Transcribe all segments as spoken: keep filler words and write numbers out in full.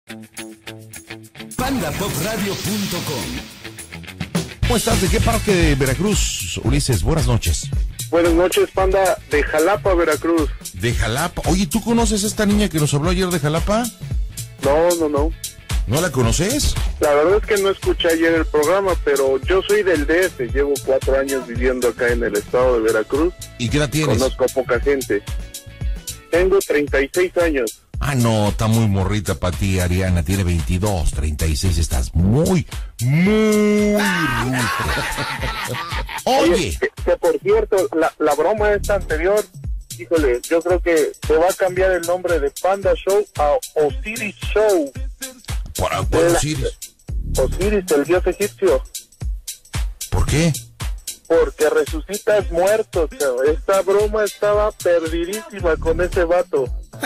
panda pop radio punto com. ¿Cómo estás? ¿De qué parte de Veracruz, Ulises? Buenas noches. Buenas noches, Panda, de Jalapa, Veracruz. De Jalapa. Oye, ¿tú conoces a esta niña que nos habló ayer de Jalapa? No, no, no. ¿No la conoces? La verdad es que no escuché ayer el programa, pero yo soy del D F, llevo cuatro años viviendo acá en el estado de Veracruz. ¿Y qué edad tienes? Conozco a poca gente. Tengo treinta y seis años. Ah, no, está muy morrita para ti, Ariana. Tiene veintidós, treinta y seis, estás muy, muy ruca. Oye. Oye que, que por cierto, la, la broma esta anterior, híjole, yo creo que se va a cambiar el nombre de Panda Show a Osiris Show. ¿Para cuál Osiris? Osiris, el dios egipcio. ¿Por qué? Porque resucitas muertos, chavo. Esta broma estaba perdidísima con ese vato.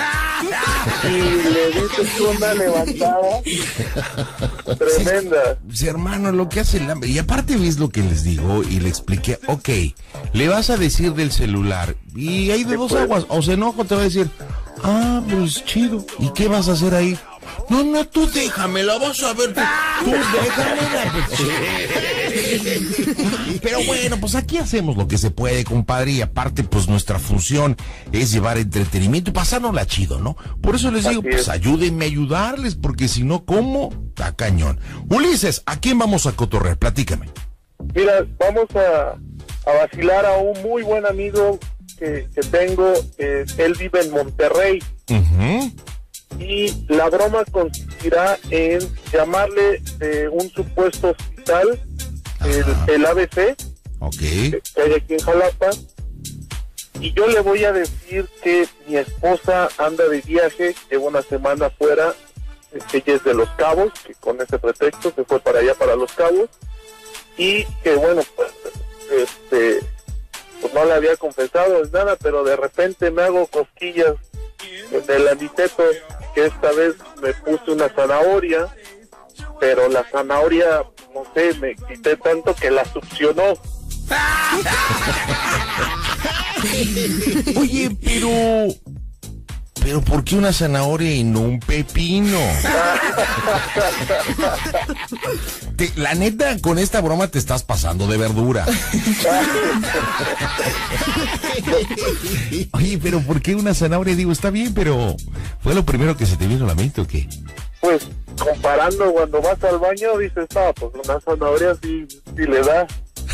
Y le dices una levantada tremenda. Sí, sí, hermano, lo que hace el hambre. Y aparte ves lo que les digo y le expliqué. Ok, le vas a decir del celular y hay de dos pues? aguas. O se enoja o te va a decir, ah, pues chido. ¿Y qué vas a hacer ahí? No, no, tú déjame, la vas a ver. Tú, tú déjame. Pero bueno, pues aquí hacemos lo que se puede, compadre. Y aparte, pues nuestra función es llevar entretenimiento y pasárnosla chido, ¿no? Por eso les digo, pues ayúdenme a ayudarles, porque si no, ¿cómo? Está cañón. Ulises, ¿a quién vamos a cotorrear? Platícame. Mira, vamos a, a vacilar a un muy buen amigo que, que tengo. Eh, él vive en Monterrey. Uh-huh. Y la broma consistirá en llamarle de un supuesto hospital, el, el A B C, okay, que hay aquí en Jalapa, y yo le voy a decir que mi esposa anda de viaje, lleva una semana fuera, ella es de Los Cabos, que con ese pretexto se fue para allá, para Los Cabos, y que bueno, pues, este, pues no le había confesado nada, pero de repente me hago cosquillas en el aniteto, que esta vez me puse una zanahoria, pero la zanahoria, no sé, me quité tanto que la succionó. Oye, pero... ¿Pero por qué una zanahoria y no un pepino? Te, la neta, con esta broma te estás pasando de verdura. Oye, pero ¿por qué una zanahoria? Digo, está bien, pero ¿fue lo primero que se te vino a la mente o qué? Pues, comparando cuando vas al baño, dices, ah, pues una zanahoria sí, sí le da.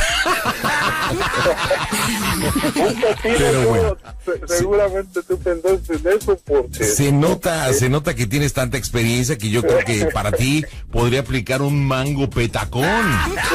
Un pepino, bueno, se, seguramente tú pensaste en eso porque... Se nota, se nota que tienes tanta experiencia que yo creo que para ti podría aplicar un mango petacón.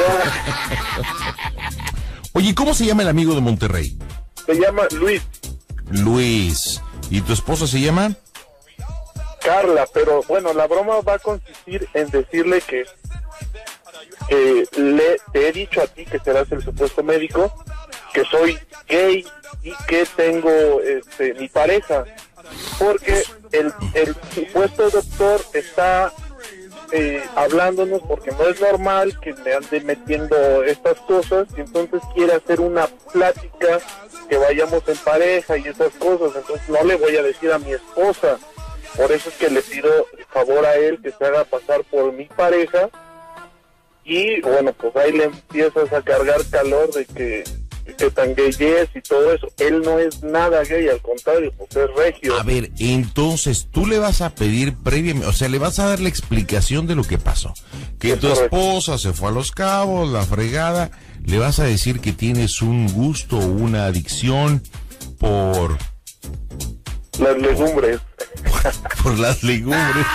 Oye, ¿cómo se llama el amigo de Monterrey? Se llama Luis. Luis. ¿Y tu esposa se llama? Carla, pero bueno, la broma va a consistir en decirle que que le te he dicho a ti, que serás el supuesto médico, que soy gay y que tengo este, mi pareja, porque el, el supuesto doctor está eh, hablándonos porque no es normal que me ande metiendo estas cosas, y entonces quiere hacer una plática que vayamos en pareja y esas cosas. Entonces no le voy a decir a mi esposa, por eso es que le pido favor a él que se haga pasar por mi pareja. Y bueno, pues ahí le empiezas a cargar calor de que, que tan gay es y todo eso. Él no es nada gay, al contrario, pues es regio. A ver, entonces tú le vas a pedir previamente, o sea, le vas a dar la explicación de lo que pasó. Que Es tu correcto. esposa se fue a Los Cabos, la fregada, le vas a decir que tienes un gusto o una adicción por... Las legumbres. por las legumbres.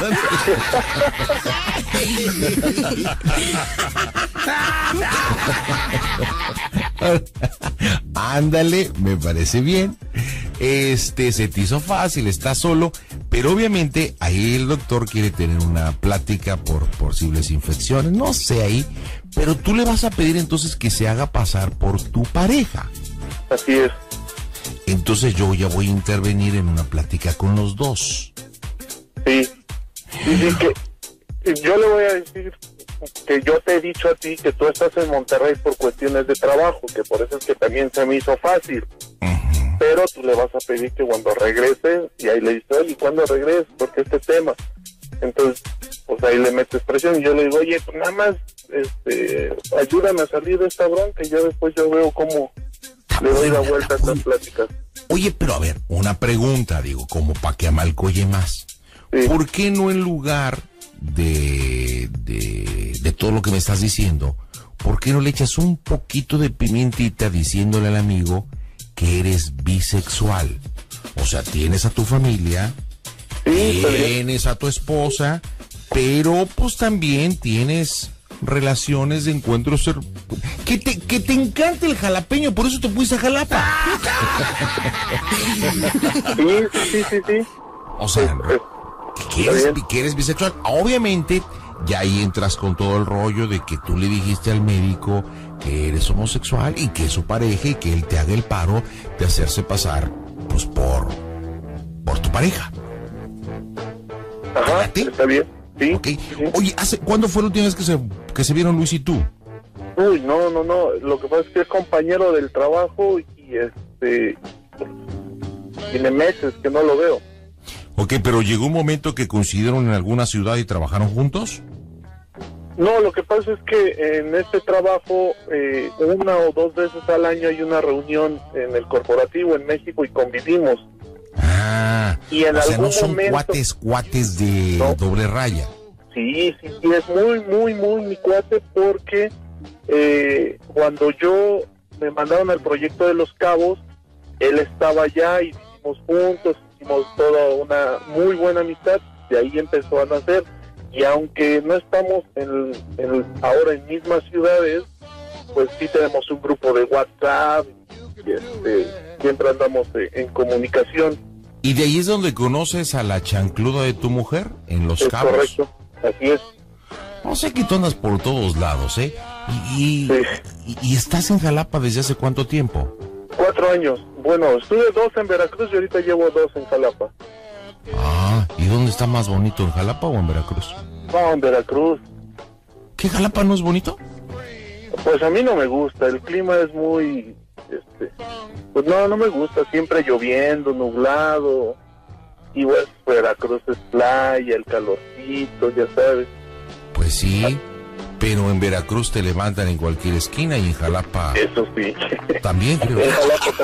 Ándale, me parece bien. Este, se te hizo fácil, estás solo, pero obviamente ahí el doctor quiere tener una plática por posibles infecciones, no sé ahí, pero tú le vas a pedir entonces que se haga pasar por tu pareja. Así es. Entonces yo ya voy a intervenir en una plática con los dos. Sí. Sí, sí, que yo le voy a decir que yo te he dicho a ti que tú estás en Monterrey por cuestiones de trabajo, que por eso es que también se me hizo fácil. Uh-huh. Pero tú le vas a pedir que cuando regrese, y ahí le dices, oye, ¿cuándo regreses? Porque este tema. Entonces, pues ahí le metes presión y yo le digo, oye, pues nada más, este, ayúdame a salir de esta bronca y ya después yo veo cómo le doy la vuelta a estas pláticas. Oye, pero a ver, una pregunta, digo, como para que amalcoye más. Sí. ¿Por qué no en lugar de, de, de todo lo que me estás diciendo, por qué no le echas un poquito de pimientita diciéndole al amigo que eres bisexual? O sea, tienes a tu familia, sí, tienes a tu esposa, pero pues también tienes relaciones de encuentros ser... que te que te encanta el jalapeño, por eso te pusiste a Jalapa. Sí, sí, sí, sí. O sea, que eres, que eres bisexual. Obviamente, ya ahí entras con todo el rollo de que tú le dijiste al médico que eres homosexual y que es su pareja y que él te haga el paro de hacerse pasar, pues, por por tu pareja. Ajá, está bien. Sí, okay. Sí. Oye, ¿hace, ¿cuándo fue la última vez que se, que se vieron Luis y tú? Uy, no, no, no. Lo que pasa es que es compañero del trabajo y este... tiene meses que no lo veo. Ok, pero ¿llegó un momento que coincidieron en alguna ciudad y trabajaron juntos? No, lo que pasa es que en este trabajo, eh, una o dos veces al año hay una reunión en el corporativo en México y convivimos. Ah, y en o sea, algún no son momento, cuates, cuates de no. doble raya. Sí, sí, sí, es muy, muy, muy mi cuate porque eh, cuando yo me mandaron al proyecto de Los Cabos, él estaba allá y vivimos juntos, hicimos toda una muy buena amistad, de ahí empezó a nacer. Y aunque no estamos en, en, ahora en mismas ciudades, pues sí tenemos un grupo de WhatsApp y este, siempre andamos de, en comunicación. ¿Y de ahí es donde conoces a la chancluda de tu mujer? ¿En Los Es Cabos? Correcto, así es. No sé que tú andas por todos lados, ¿eh? Y, y, sí. y, y estás en Jalapa desde hace cuánto tiempo? Cuatro años. Bueno, estuve dos en Veracruz y ahorita llevo dos en Jalapa. Ah, ¿y dónde está más bonito, en Jalapa o en Veracruz? No, en Veracruz. ¿Qué, Jalapa no es bonito? Pues a mí no me gusta, el clima es muy, este, pues no, no me gusta, siempre lloviendo, nublado, y bueno, Veracruz es playa, el calorcito, ya sabes. Pues sí, pero en Veracruz te levantan en cualquier esquina y en Jalapa... Eso sí. También, creo. En Jalapa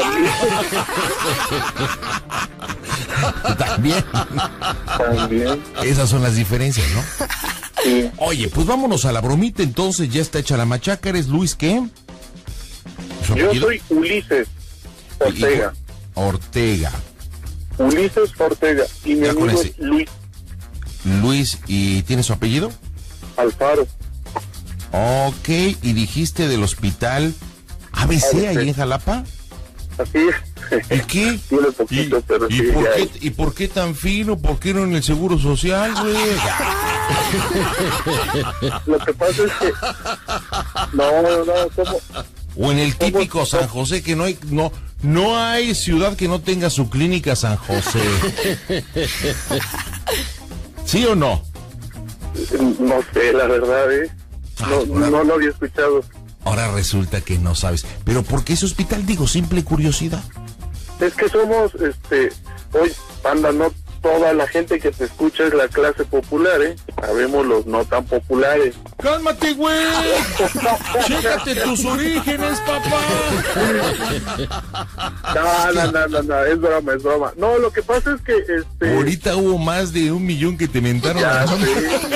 también. También. También. Esas son las diferencias, ¿no? Sí. Oye, pues vámonos a la bromita, entonces ya está hecha la machaca. ¿Eres Luis qué? Yo soy Ulises Ortega. Ortega. Ulises Ortega. Y mi Ya con amigo ese. es Luis Luis, ¿y tiene su apellido? Alfaro. Ok, y dijiste del hospital A B C, ahí en Jalapa. Así es. ¿Y qué? Tiene poquito, ¿Y, pero ¿y sí, por ya qué, es. ¿Y por qué tan fino? ¿Por qué no en el Seguro Social, güey? Lo que pasa es que... No, no, no, ¿cómo? O en el típico San José, que no hay, no, no hay ciudad que no tenga su clínica San José. ¿Sí o no? No sé, la verdad, ¿eh? No, Ay, ahora, no lo había escuchado. ahora resulta que no sabes. ¿Pero por qué ese hospital? Digo, simple curiosidad. Es que somos, este... Hoy, anda, no toda la gente que te escucha es la clase popular, ¿eh? Sabemos los no tan populares. ¡Cálmate, güey! ¡Chécate tus orígenes, papá! No, no, no, no, no, es broma, es broma. No, lo que pasa es que, este... Ahorita hubo más de un millón que te mentaron. Ya, ¿no? sí.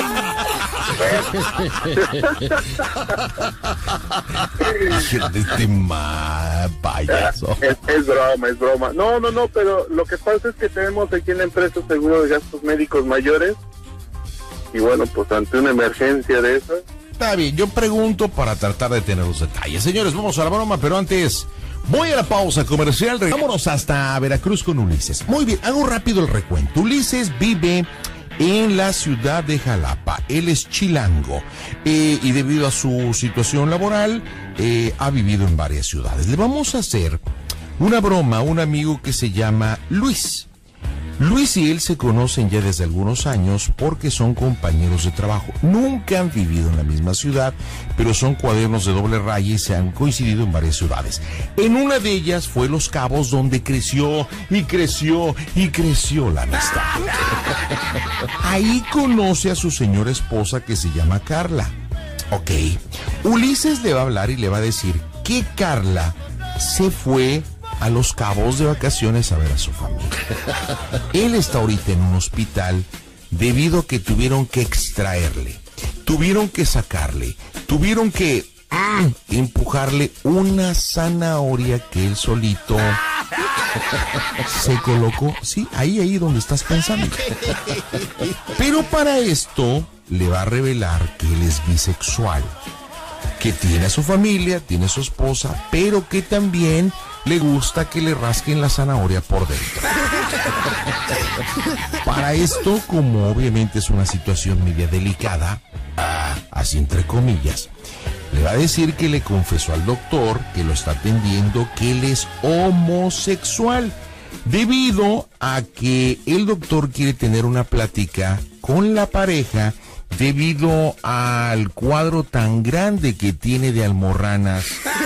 Fíjate, este ma payaso. Es, es broma, es broma. No, no, no, pero lo que pasa es que tenemos aquí en la empresa seguro de gastos médicos mayores. Y bueno, pues ante una emergencia de esas. Está bien, yo pregunto para tratar de tener los detalles. Señores, vamos a la broma, pero antes voy a la pausa comercial. Vámonos hasta Veracruz con Ulises. Muy bien, hago rápido el recuento. Ulises vive en la ciudad de Jalapa. Él es chilango eh, y debido a su situación laboral eh, ha vivido en varias ciudades. Le vamos a hacer una broma a un amigo que se llama Luis. Luis y él se conocen ya desde algunos años porque son compañeros de trabajo. Nunca han vivido en la misma ciudad, pero son cuadernos de doble raya y se han coincidido en varias ciudades. En una de ellas fue Los Cabos, donde creció y creció y creció la amistad. Ahí conoce a su señora esposa, que se llama Carla. Ok, Ulises le va a hablar y le va a decir que Carla se fue a Los Cabos de vacaciones a ver a su familia. Él está ahorita en un hospital debido a que tuvieron que extraerle, tuvieron que sacarle, tuvieron que mm, empujarle una zanahoria que él solito se colocó, sí, ahí, ahí donde estás pensando. Pero para esto le va a revelar que él es bisexual, que tiene a su familia, tiene a su esposa, pero que también le gusta que le rasquen la zanahoria por dentro. Para esto, como obviamente es una situación media delicada, ah, así entre comillas, le va a decir que le confesó al doctor que lo está atendiendo que él es homosexual, debido a que el doctor quiere tener una plática con la pareja debido al cuadro tan grande que tiene de almorranas.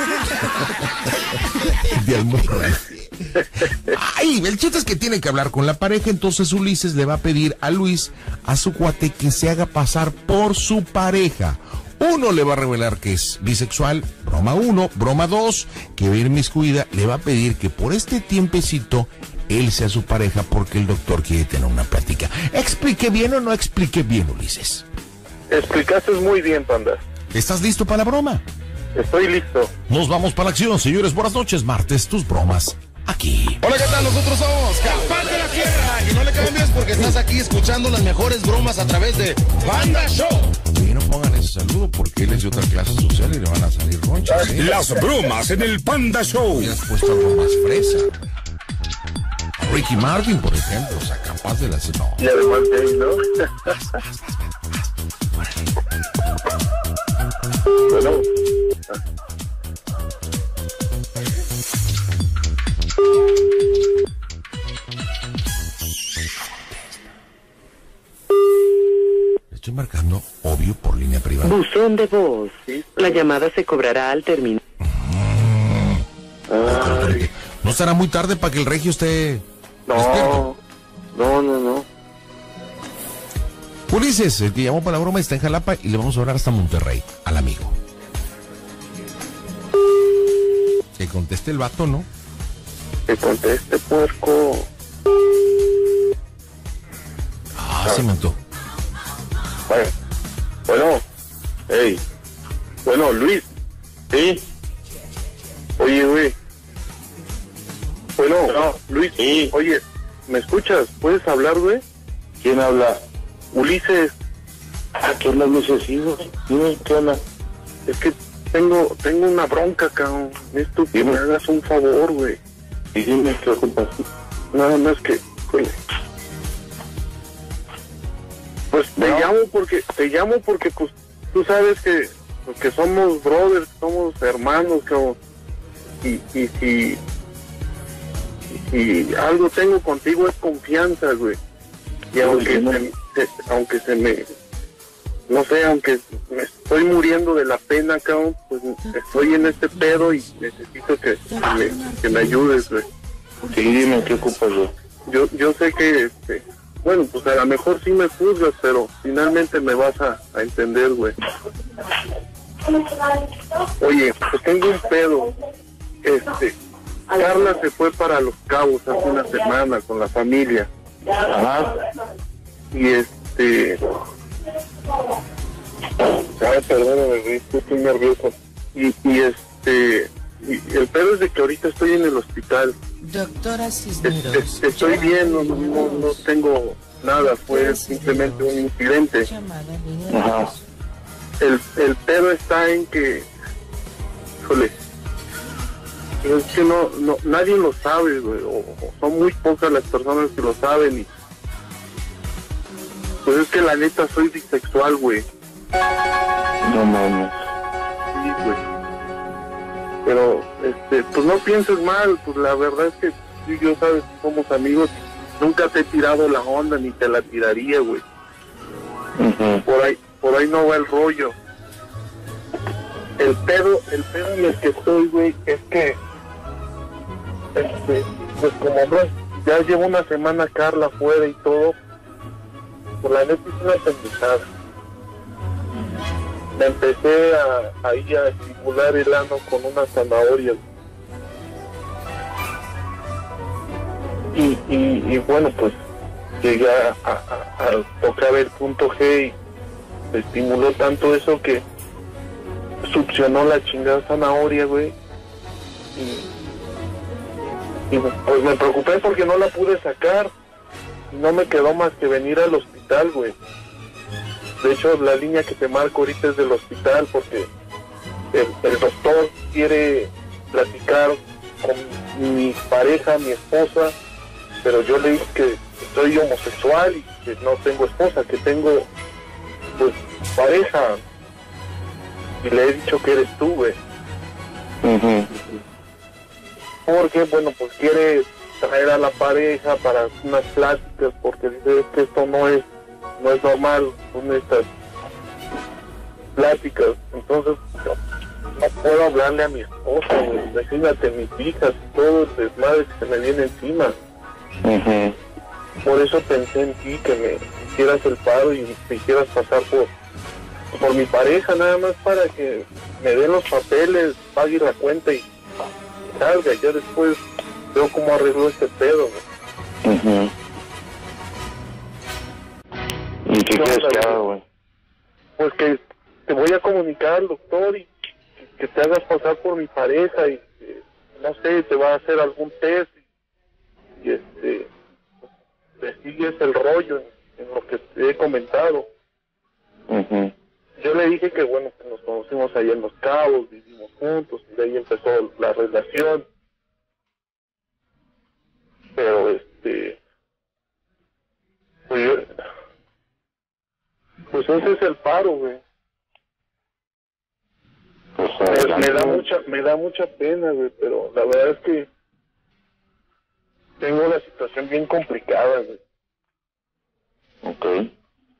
De almorranas. Ay, el chiste es que tiene que hablar con la pareja. Entonces Ulises le va a pedir a Luis, a su cuate, que se haga pasar por su pareja. Uno le va a revelar que es bisexual, broma uno, broma dos, que va a ir inmiscuida, le va a pedir que por este tiempecito él sea su pareja porque el doctor quiere tener una plática. ¿Expliqué bien o no expliqué bien, Ulises? Explicaste muy bien, Panda. ¿Estás listo para la broma? Estoy listo. Nos vamos para la acción, señores. Buenas noches, martes, tus bromas aquí. Hola, ¿qué tal? Nosotros somos Capaz de la Tierra. Y no le cambies porque estás aquí escuchando las mejores bromas a través de Panda Show. Y no pongan ese saludo porque él es de otra clase social y le van a salir ronchas, ¿eh? Las bromas en el Panda Show. Hubieras puesto algo más fresa. Ricky Martin, por ejemplo, o sea, capaz de la... No. Y además de ahí, ¿no? Bueno. Estoy marcando, obvio, por línea privada. Buzón de voz. La llamada se cobrará al término. Ay, ¿No estará muy tarde para que el regio esté despierto? no, no, no, no. Ulises, el que llamó para la broma, está en Jalapa y le vamos a hablar hasta Monterrey, al amigo. Que conteste el vato, ¿no? Que conteste, puerco. Ah, se mentó. Bueno, bueno, hey, bueno, Luis, ¿sí? Oye, güey. Bueno, no, Luis, sí. Oye, ¿me escuchas? ¿Puedes hablar, güey? ¿Quién habla? Ulises. ¿A qué hablas, Ulises? Dime, ¿qué onda? Es que tengo, tengo una bronca, cabrón. Necesito que me hagas un favor, güey. Y dime, ¿qué culpa? Nada más que, güey. Pues te no. llamo porque, te llamo porque, pues, tú sabes que, que somos brothers, somos hermanos, cabrón. Y, y si, y algo tengo contigo es confianza, güey. Y aunque no. se, se, aunque se me, no sé, aunque me estoy muriendo de la pena, cabrón, pues estoy en este pedo y necesito que, que, me, que me ayudes, güey. Sí, dime, ¿qué ocupas, güey? Yo, yo sé que, este, bueno, pues a lo mejor sí me juzgas, pero finalmente me vas a, a entender, güey. Oye, pues tengo un pedo. Este, Carla se fue para Los Cabos hace una semana con la familia. Ajá. Y este... Ay, perdóname, estoy nervioso. Y, y este... Y el pedo es de que ahorita estoy en el hospital. Doctora Cisneros. Es, es, estoy bien, no, no, no tengo nada, fue simplemente un incidente. Ajá. El, el pedo está en que... Híjole, es que no, no, nadie lo sabe, güey, o, o son muy pocas las personas que lo saben y... Pues es que la neta soy bisexual, güey. No mames. Sí, güey. Pero, este, pues no pienses mal, pues la verdad es que tú y yo, sabes, somos amigos, nunca te he tirado la onda ni te la tiraría, güey. Uh-huh. Por ahí, por ahí no va el rollo. El pedo, el pedo en el que estoy, güey, es que, este, pues como no, ya llevo una semana Carla afuera y todo, por la neta es una pendejada. Me empecé a, a ir a estimular el ano con una zanahoria. Y, y, y bueno, pues llegué a, a, a tocar el punto G y se estimuló tanto eso que succionó la chingada zanahoria, güey. Y, y pues me preocupé porque no la pude sacar. Y no me quedó más que venir al hospital, güey. De hecho, la línea que te marco ahorita es del hospital porque el, el doctor quiere platicar con mi pareja, mi esposa, pero yo le dije que soy homosexual y que no tengo esposa, que tengo, pues, pareja. Y le he dicho que eres tú, güey. Uh-huh. Porque, bueno, pues quiere traer a la pareja para unas pláticas, porque dice que esto no es no es normal con estas pláticas. Entonces no, no puedo hablarle a mi esposa, güey. Imagínate, mis hijas y todo el desmadre que se me viene encima. Uh-huh. Por eso pensé en ti, que me hicieras el paro y me hicieras pasar por por mi pareja, nada más para que me den los papeles, pague la cuenta y salga. Ya después veo cómo arreglo este pedo, güey. Uh-huh. ¿Y qué No, quieres que güey. haga, güey? Pues que te voy a comunicar al doctor y que te hagas pasar por mi pareja y que, no sé, te va a hacer algún test y, y este, pues, te sigues el rollo en, en lo que te he comentado. Uh-huh. Yo le dije que bueno, que nos conocimos ahí en Los Cabos, vivimos juntos y de ahí empezó la relación. Pero este, pues, yo- pues ese es el paro, güey. Pues Me, adelante, me da güey. mucha, me da mucha pena, güey, pero la verdad es que tengo una situación bien complicada, güey. Ok.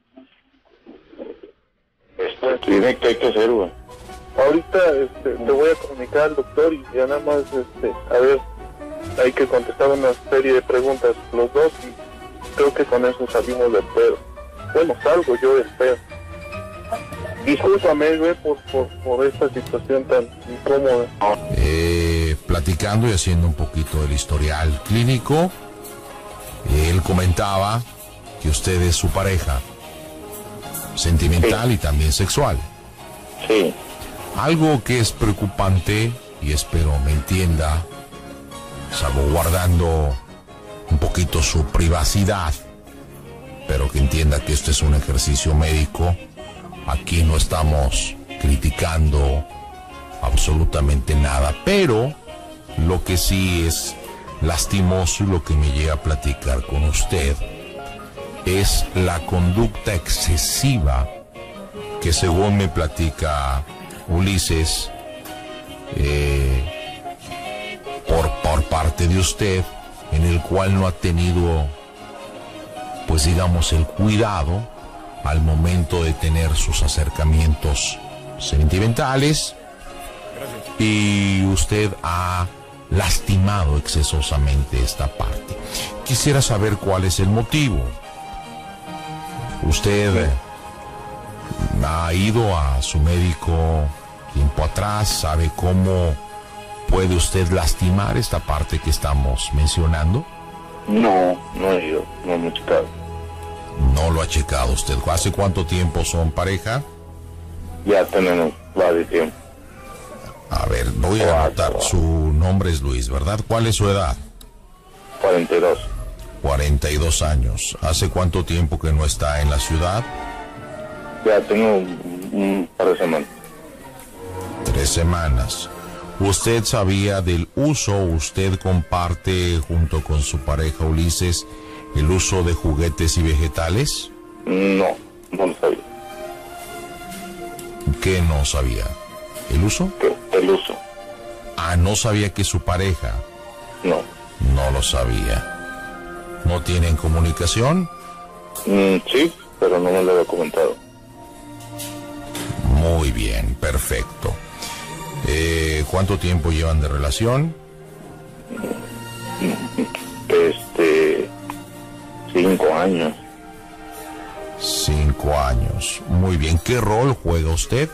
Pues tiene que hay que hacer, güey. Ahorita este, te voy a comunicar al doctor y ya nada más, este, a ver, hay que contestar una serie de preguntas los dos y creo que con eso salimos del pedo. Bueno, salgo yo del pedo. Discúlpame, güey, por, por, por esta situación tan incómoda. Eh, platicando y haciendo un poquito del historial clínico, él comentaba que usted es su pareja sentimental y también sexual. Sí. Algo que es preocupante, y espero me entienda, salvaguardando un poquito su privacidad, pero que entienda que esto es un ejercicio médico. Aquí no estamos criticando absolutamente nada, pero lo que sí es lastimoso y lo que me llega a platicar con usted es la conducta excesiva que, según me platica Ulises, eh, por, por parte de usted, en el cual no ha tenido, pues digamos, el cuidado al momento de tener sus acercamientos sentimentales, y usted ha lastimado excesosamente esta parte. Quisiera saber cuál es el motivo. Usted ha ido a su médico tiempo atrás, sabe cómo puede usted lastimar esta parte que estamos mencionando. No, no he ido, no me he checado. No lo ha checado usted. ¿Hace cuánto tiempo son pareja? Ya tenemos varios tiempo. A ver, voy a anotar. Su nombre es Luis, ¿verdad? ¿Cuál es su edad? cuarenta y dos. cuarenta y dos años. ¿Hace cuánto tiempo que no está en la ciudad? Ya tengo un, un par de semanas. Tres semanas. ¿Usted sabía del uso, usted comparte junto con su pareja Ulises el uso de juguetes y vegetales? No, no lo sabía. ¿Qué no sabía? ¿El uso? ¿Qué? El uso. Ah, no sabía que su pareja No. no lo sabía. ¿No tienen comunicación? Mm, sí, pero no me lo había comentado. Muy bien, perfecto. Eh, ¿Cuánto tiempo llevan de relación? Este, cinco años. Cinco años. Muy bien. ¿Qué rol juega usted?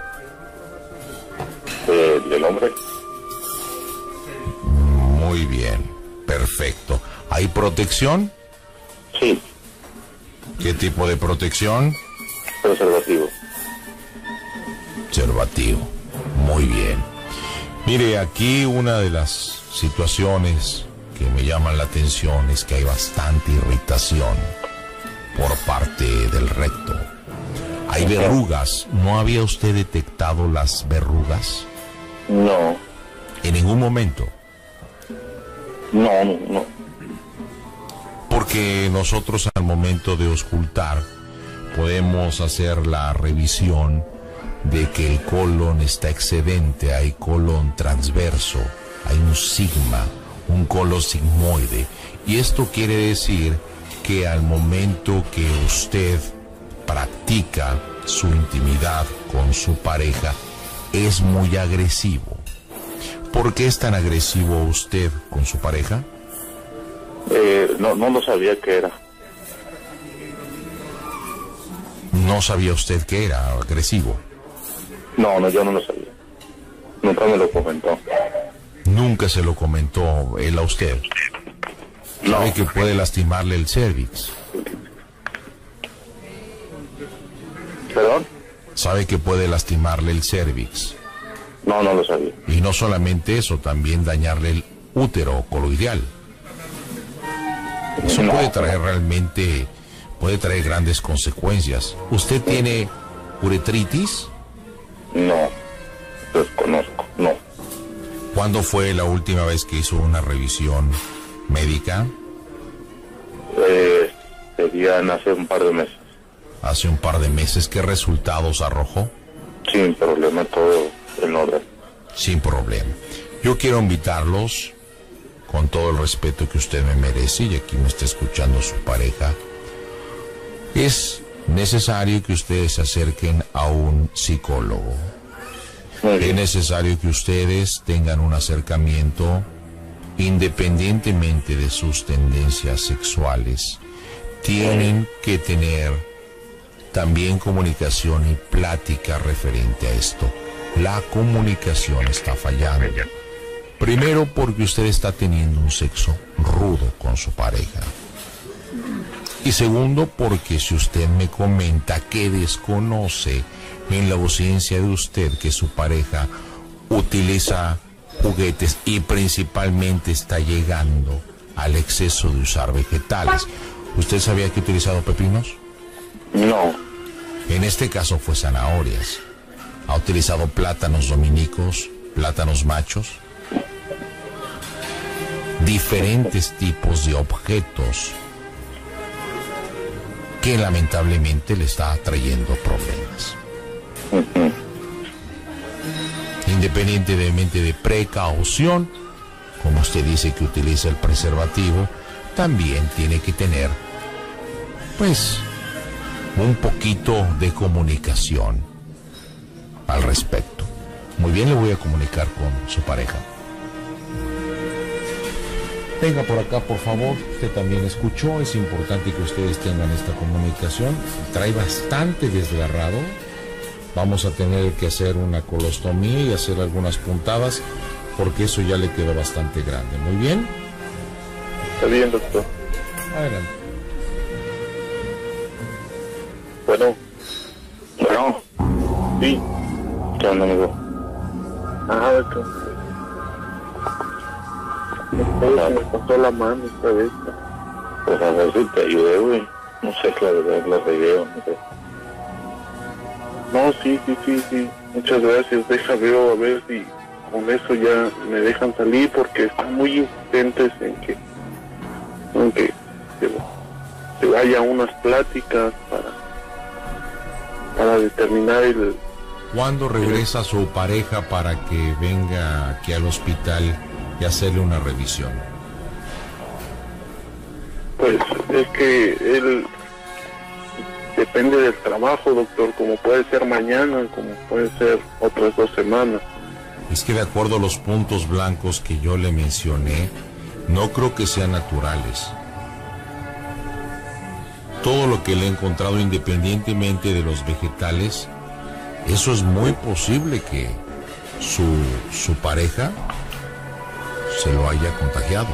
Eh, ¿Del hombre? Muy bien, perfecto. ¿Hay protección? Sí. ¿Qué tipo de protección? Preservativo. Preservativo. Muy bien. Mire, aquí una de las situaciones que me llaman la atención es que hay bastante irritación por parte del recto. Hay verrugas. ¿No había usted detectado las verrugas? No. En ningún momento. No, no, no. Porque nosotros al momento de auscultar podemos hacer la revisión de que el colon está excedente, hay colon transverso, hay un sigma, un colon sigmoide. Y esto quiere decir que al momento que usted practica su intimidad con su pareja, es muy agresivo. ¿Por qué es tan agresivo usted con su pareja? Eh, no, no lo sabía que era. No sabía usted que era agresivo. No, no, yo no lo sabía. Nunca me lo comentó. Nunca se lo comentó él a usted. No. Sabe que puede lastimarle el cervix. ¿Perdón? Sabe que puede lastimarle el cervix. No, no lo sabía. Y no solamente eso, también dañarle el útero coloidal. Eso No. puede traer realmente, puede traer grandes consecuencias. ¿Usted tiene uretritis? No. Desconozco. No. ¿Cuándo fue la última vez que hizo una revisión médica? Eh, serían hace un par de meses. Hace un par de meses. ¿Qué resultados arrojó? Sin problema, todo en orden. Sin problema. Yo quiero invitarlos, con todo el respeto que usted me merece, y aquí me está escuchando su pareja, es necesario que ustedes se acerquen a un psicólogo. Muy Es bien. necesario que ustedes tengan un acercamiento independientemente de sus tendencias sexuales. Tienen que tener también comunicación y plática referente a esto. La comunicación está fallando. Primero porque usted está teniendo un sexo rudo con su pareja. Y segundo porque si usted me comenta que desconoce en la ausencia de usted que su pareja utiliza juguetes y principalmente está llegando al exceso de usar vegetales. ¿Usted sabía que ha utilizado pepinos? No. En este caso fue zanahorias. ¿Ha utilizado plátanos dominicos, plátanos machos? Diferentes tipos de objetos que lamentablemente le está trayendo problemas. Ujú. Independientemente de precaución, como usted dice que utiliza el preservativo, también tiene que tener, pues, un poquito de comunicación al respecto. Muy bien, le voy a comunicar con su pareja. Venga por acá, por favor. Usted también escuchó. Es importante que ustedes tengan esta comunicación. Trae bastante desgarrado. Vamos a tener que hacer una colostomía y hacer algunas puntadas porque eso ya le quedó bastante grande. Muy bien. Está bien, doctor. Adelante. Bueno, Bueno, sí. ¿qué onda, amigo? Ah, doctor. Se me pasó la mano esta vez. Pues a ver si te ayudé, güey. No sé, la verdad, la regué, no sé. No, sí, sí, sí, sí. Muchas gracias. Deja, veo a ver si con eso ya me dejan salir porque están muy insistentes en que, en que se, se vaya a unas pláticas para, para determinar el... ¿Cuándo regresa su pareja para que venga aquí al hospital y hacerle una revisión? Pues es que él depende del trabajo, doctor, como puede ser mañana, como puede ser otras dos semanas. Es que de acuerdo a los puntos blancos que yo le mencioné, no creo que sean naturales. Todo lo que le he encontrado, independientemente de los vegetales, eso es muy posible que su, su pareja se lo haya contagiado.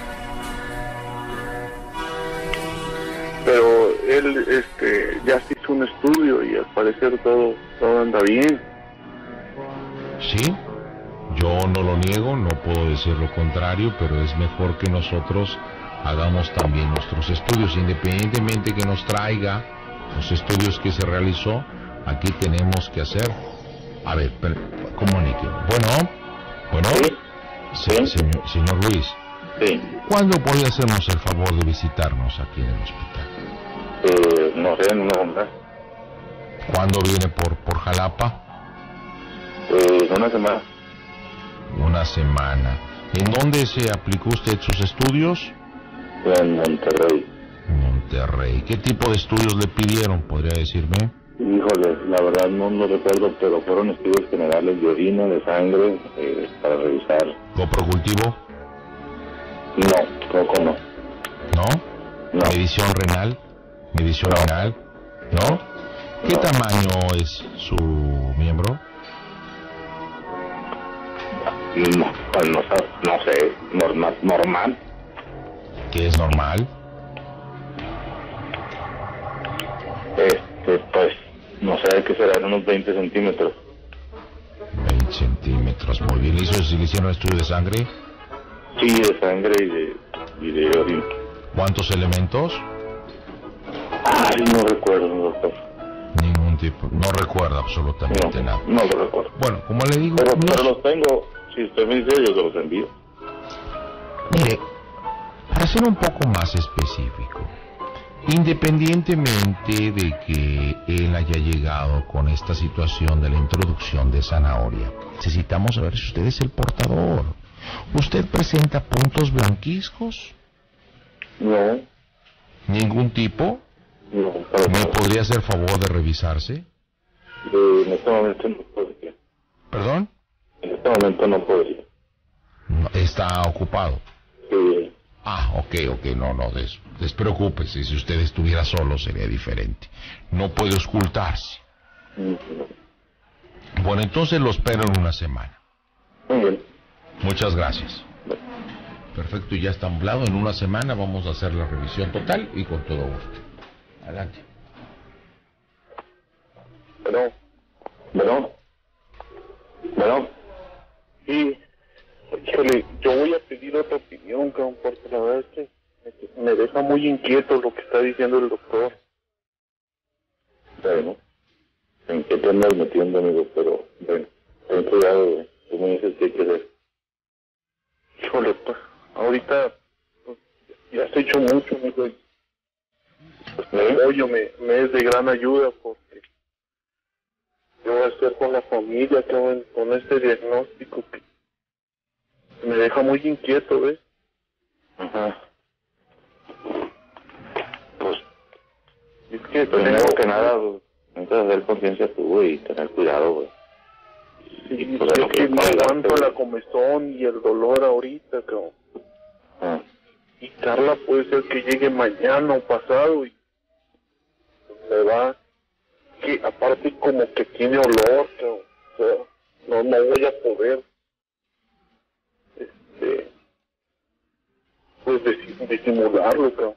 Pero él este, ya se hizo un estudio y al parecer todo, todo anda bien. Sí, yo no lo niego, no puedo decir lo contrario, pero es mejor que nosotros hagamos también nuestros estudios, independientemente que nos traiga los estudios que se realizó. Aquí tenemos que hacer, a ver, per, comunique. Bueno, bueno, ¿Sí? Se, ¿Sí? señor, señor Luis, Sí. ¿cuándo podría hacernos el favor de visitarnos aquí en el hospital? Eh, no sé, en una semana. ¿Cuándo viene por, por Jalapa? Eh, en una semana. Una semana. ¿En dónde se aplicó usted sus estudios? En Monterrey. Monterrey. ¿Qué tipo de estudios le pidieron, podría decirme? Híjole, la verdad no lo recuerdo, pero fueron estudios generales de orina, de sangre, eh, para revisar. ¿Coprocultivo? No, poco no. ¿No? No. ¿Medición renal? ¿Medición No. renal? ¿No? ¿Qué No. tamaño es su miembro? No, pues no, sé, no sé, normal, normal. ¿Qué es normal? Este, pues, no sé qué serán unos veinte centímetros. veinte centímetros. Muy bien. ¿Le hizo, si le hicieron estudio de sangre? Sí, de sangre y de, y de orina. ¿Cuántos elementos? Ay, no recuerdo, doctor. Ningún tipo. No recuerda absolutamente No, nada. no lo recuerdo. Bueno, como le digo, Pero, no pero es- los tengo, si usted me dice, yo se los envío. Mire, para ser un poco más específico, independientemente de que él haya llegado con esta situación de la introducción de zanahoria, necesitamos saber si usted es el portador. ¿Usted presenta puntos blanquizcos? No, ¿Ningún tipo? no, para ¿Me nada. podría hacer favor de revisarse? Eh, en este momento no podría. ¿Perdón? En este momento no podría. No, está ocupado. Sí, Ah, ok, ok, no, no, des, despreocúpese, si usted estuviera solo sería diferente. No puede ocultarse. no. Bueno, entonces lo espero en una semana. Muy bien. Muchas gracias. Perfecto, y ya está hablado. En una semana vamos a hacer la revisión total y con todo gusto. Adelante. Pero, Bueno, bueno, sí, híjole, yo voy a pedir otra opinión, cabrón, porque la verdad es que me, me deja muy inquieto lo que está diciendo el doctor. bueno. ¿En qué te andas metiendo, amigo? Pero, bueno, ten cuidado, güey. Tú me dices qué hay que hacer. Híjole, pues, ahorita pues, ya has hecho mucho, amigo. y, Pues mi apoyo me, me es de gran ayuda porque yo voy a estar con la familia, cabrón, con este diagnóstico que me deja muy inquieto, ¿ves? Ajá. Pues, Es que primero tengo- que nada, güey, necesitas hacer conciencia tú, güey, y tener cuidado, güey. Sí, Y, pues, es lo que no cuidarte, aguanto güey. la comezón y el dolor ahorita, cabrón. Ah, Y Carla puede ser que llegue mañana o pasado y me va, que aparte como que tiene olor, cabrón. O sea, no, no voy a poder, este, pues dis- disimularlo, cabrón.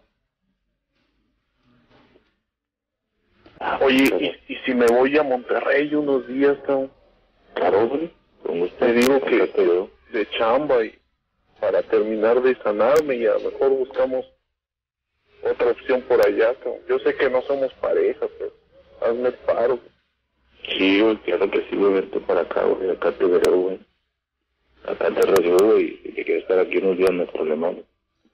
Oye, y, y si me voy a Monterrey unos días, cabrón, claro, güey. Con gusto. te digo que Acá te veo. de chamba y para terminar de sanarme y a lo mejor buscamos otra opción por allá, cabrón. Yo sé que no somos pareja, pero hazme el paro. Sí, güey, claro que sí, güey, vente para acá, güey, acá te veo, güey. Acá te recibo, güey, y si quieres estar aquí unos días no hay problema, güey.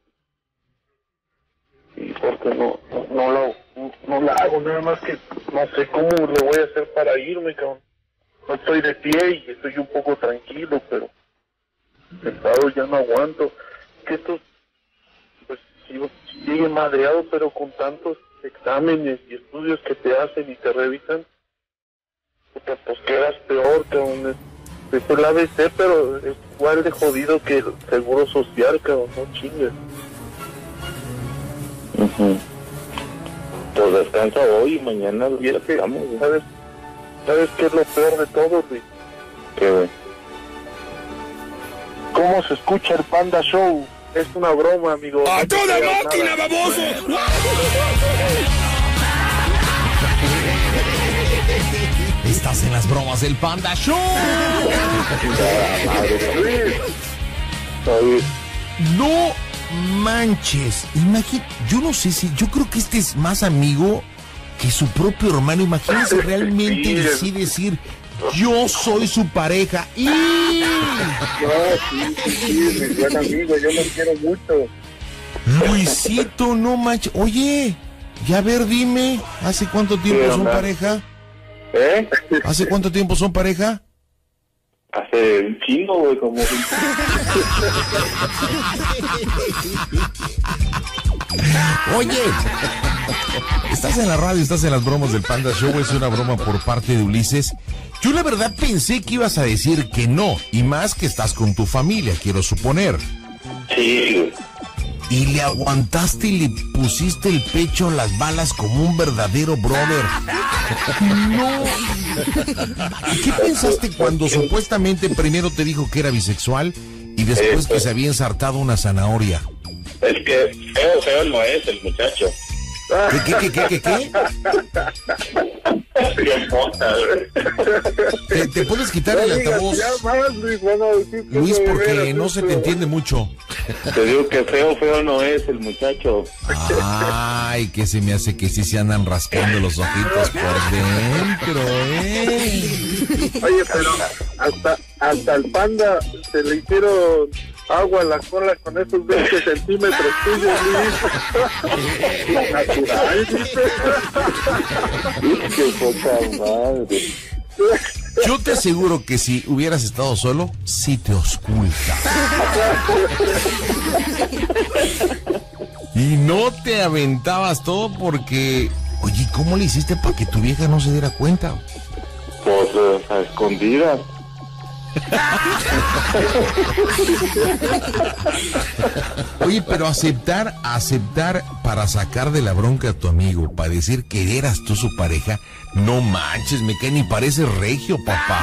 Y porque no, no, no la, no, no la hago, nada más que no sé cómo le voy a hacer para irme, cabrón. No estoy de pie y estoy un poco tranquilo, pero sentado ya no aguanto. Que esto, pues sí, sigue madreado, pero con tantos exámenes y estudios que te hacen y te revisan, puta, pues quedas peor, cabrón. Es, es el A B C, pero es igual de jodido que el seguro social, cabrón, no chingues. Uh-huh. Pues descansa hoy y mañana lo platicamos, ¿eh? ¿Sabes? ¿Sabes qué es lo peor de todo, Luis? ¿Qué, güey? ¿Cómo se escucha el Panda Show? Es una broma, amigo. ¡A No te toda creas máquina, nada. baboso! Estás en las bromas del Panda Show. Luis, No manches. Imagina, yo no sé si, yo creo que este es más amigo que su propio hermano. Imagínense realmente Sí, es- sí decir, yo soy su pareja. Y no, sí, sí, sí, mi buen amigo, yo lo quiero mucho. Luisito, no manches. Oye, ya a ver, dime, ¿hace cuánto tiempo ¿Qué son onda? pareja? ¿Eh? ¿Hace cuánto tiempo son pareja? Hace un chingo, güey, como... Oye, estás en la radio, estás en las bromas del Panda Show, es una broma por parte de Ulises. Yo la verdad pensé que ibas a decir que no, y más que estás con tu familia, quiero suponer. Sí, güey. Y le aguantaste y le pusiste el pecho a las balas como un verdadero brother. No. ¿Y qué pensaste cuando supuestamente primero te dijo que era bisexual y después que se había ensartado una zanahoria? Es que feo, feo no es el muchacho. ¿Qué, qué, qué, qué, qué, qué? Qué puta, güey. ¿Te, te puedes quitar el altavoz, Ya más, Luis, bueno, sí, sí, Luis, sí, porque mira, no sí, se te sí. entiende mucho? Te digo que feo, feo no es el muchacho. Ay, que se me hace que sí se andan rascando los ojitos por dentro, ¿eh? Oye, pero hasta, hasta el Panda se le hicieron agua a la cola con esos veinte centímetros tuyos, Luis. Natural, dice. Qué poca madre. Yo te aseguro que si hubieras estado solo, sí te ausculta. Y no te aventabas todo porque... Oye, ¿cómo le hiciste para que tu vieja no se diera cuenta? Pues eh, a escondidas. Oye, pero aceptar, aceptar para sacar de la bronca a tu amigo, para decir que eras tú su pareja, no manches, me cae ni parece regio, papá.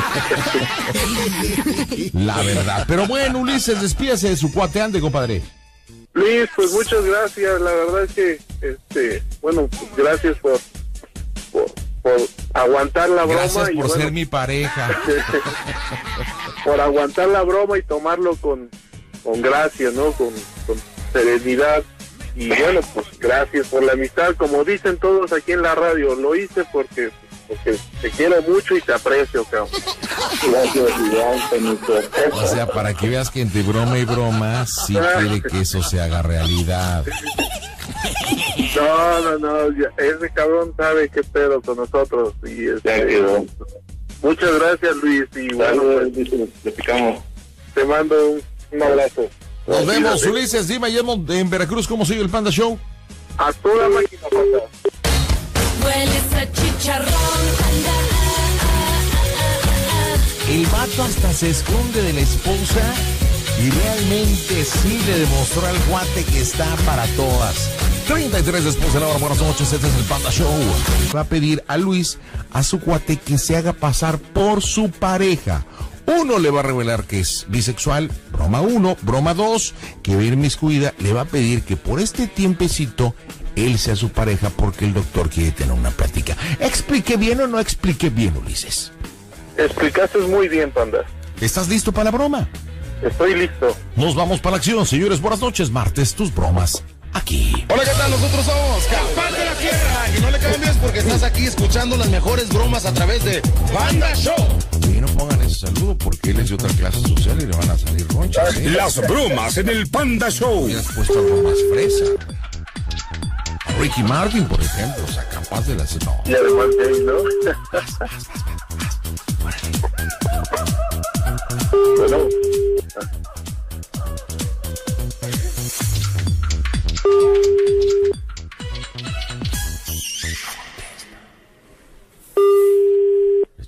La verdad. Pero bueno, Ulises, despídase de su cuate, ande, compadre. Luis, pues muchas gracias. La verdad es que, este, bueno, pues gracias por, por, por aguantar la broma. Gracias y por bueno, ser mi pareja. por aguantar la broma y tomarlo con, con gracia, ¿no? Con, con serenidad. Y bueno, pues gracias por la amistad. Como dicen todos aquí en la radio, lo hice porque, porque te quiero mucho y te aprecio, cabrón. Gracias, igual, Benito. O sea, para que veas que entre broma y broma, sí quiere que eso se haga realidad. No, no, no, ya, ese cabrón sabe qué pedo con nosotros. Y este, Ya quedó. muchas gracias, Luis. Y bueno, pues, Le picamos. te mando un, un abrazo. Nos vemos, Cuídate. Ulises. Dime, allá en Veracruz, ¿cómo sigue el Panda Show? A toda máquina, papá. Hueles a chicharrón. El vato hasta se esconde de la esposa y realmente sí le demostró al guate que está para todas. treinta y tres después de la hora, buenas noches, este es el Panda Show. Va a pedir a Luis, a su cuate, que se haga pasar por su pareja. Uno le va a revelar que es bisexual, broma uno, broma dos, que va a ir inmiscuida, le va a pedir que por este tiempecito él sea su pareja porque el doctor quiere tener una plática. ¿Expliqué bien o no expliqué bien, Ulises? Explicaste muy bien, Panda. ¿Estás listo para la broma? Estoy listo. Nos vamos para la acción, señores. Buenas noches, martes, tus bromas, aquí. Hola, ¿qué tal? Nosotros somos Capaz de la Tierra. Y no le cambies porque estás aquí escuchando las mejores bromas a través de Panda Show. Y no pongan ese saludo porque él es de otra clase social y le van a salir ronchas, ¿eh? Las bromas en el Panda Show. Hubieras puesto algo más fresa. A Ricky Martin, por ejemplo, o sea, capaz de la... No. Y además de ahí, ¿no? Bueno.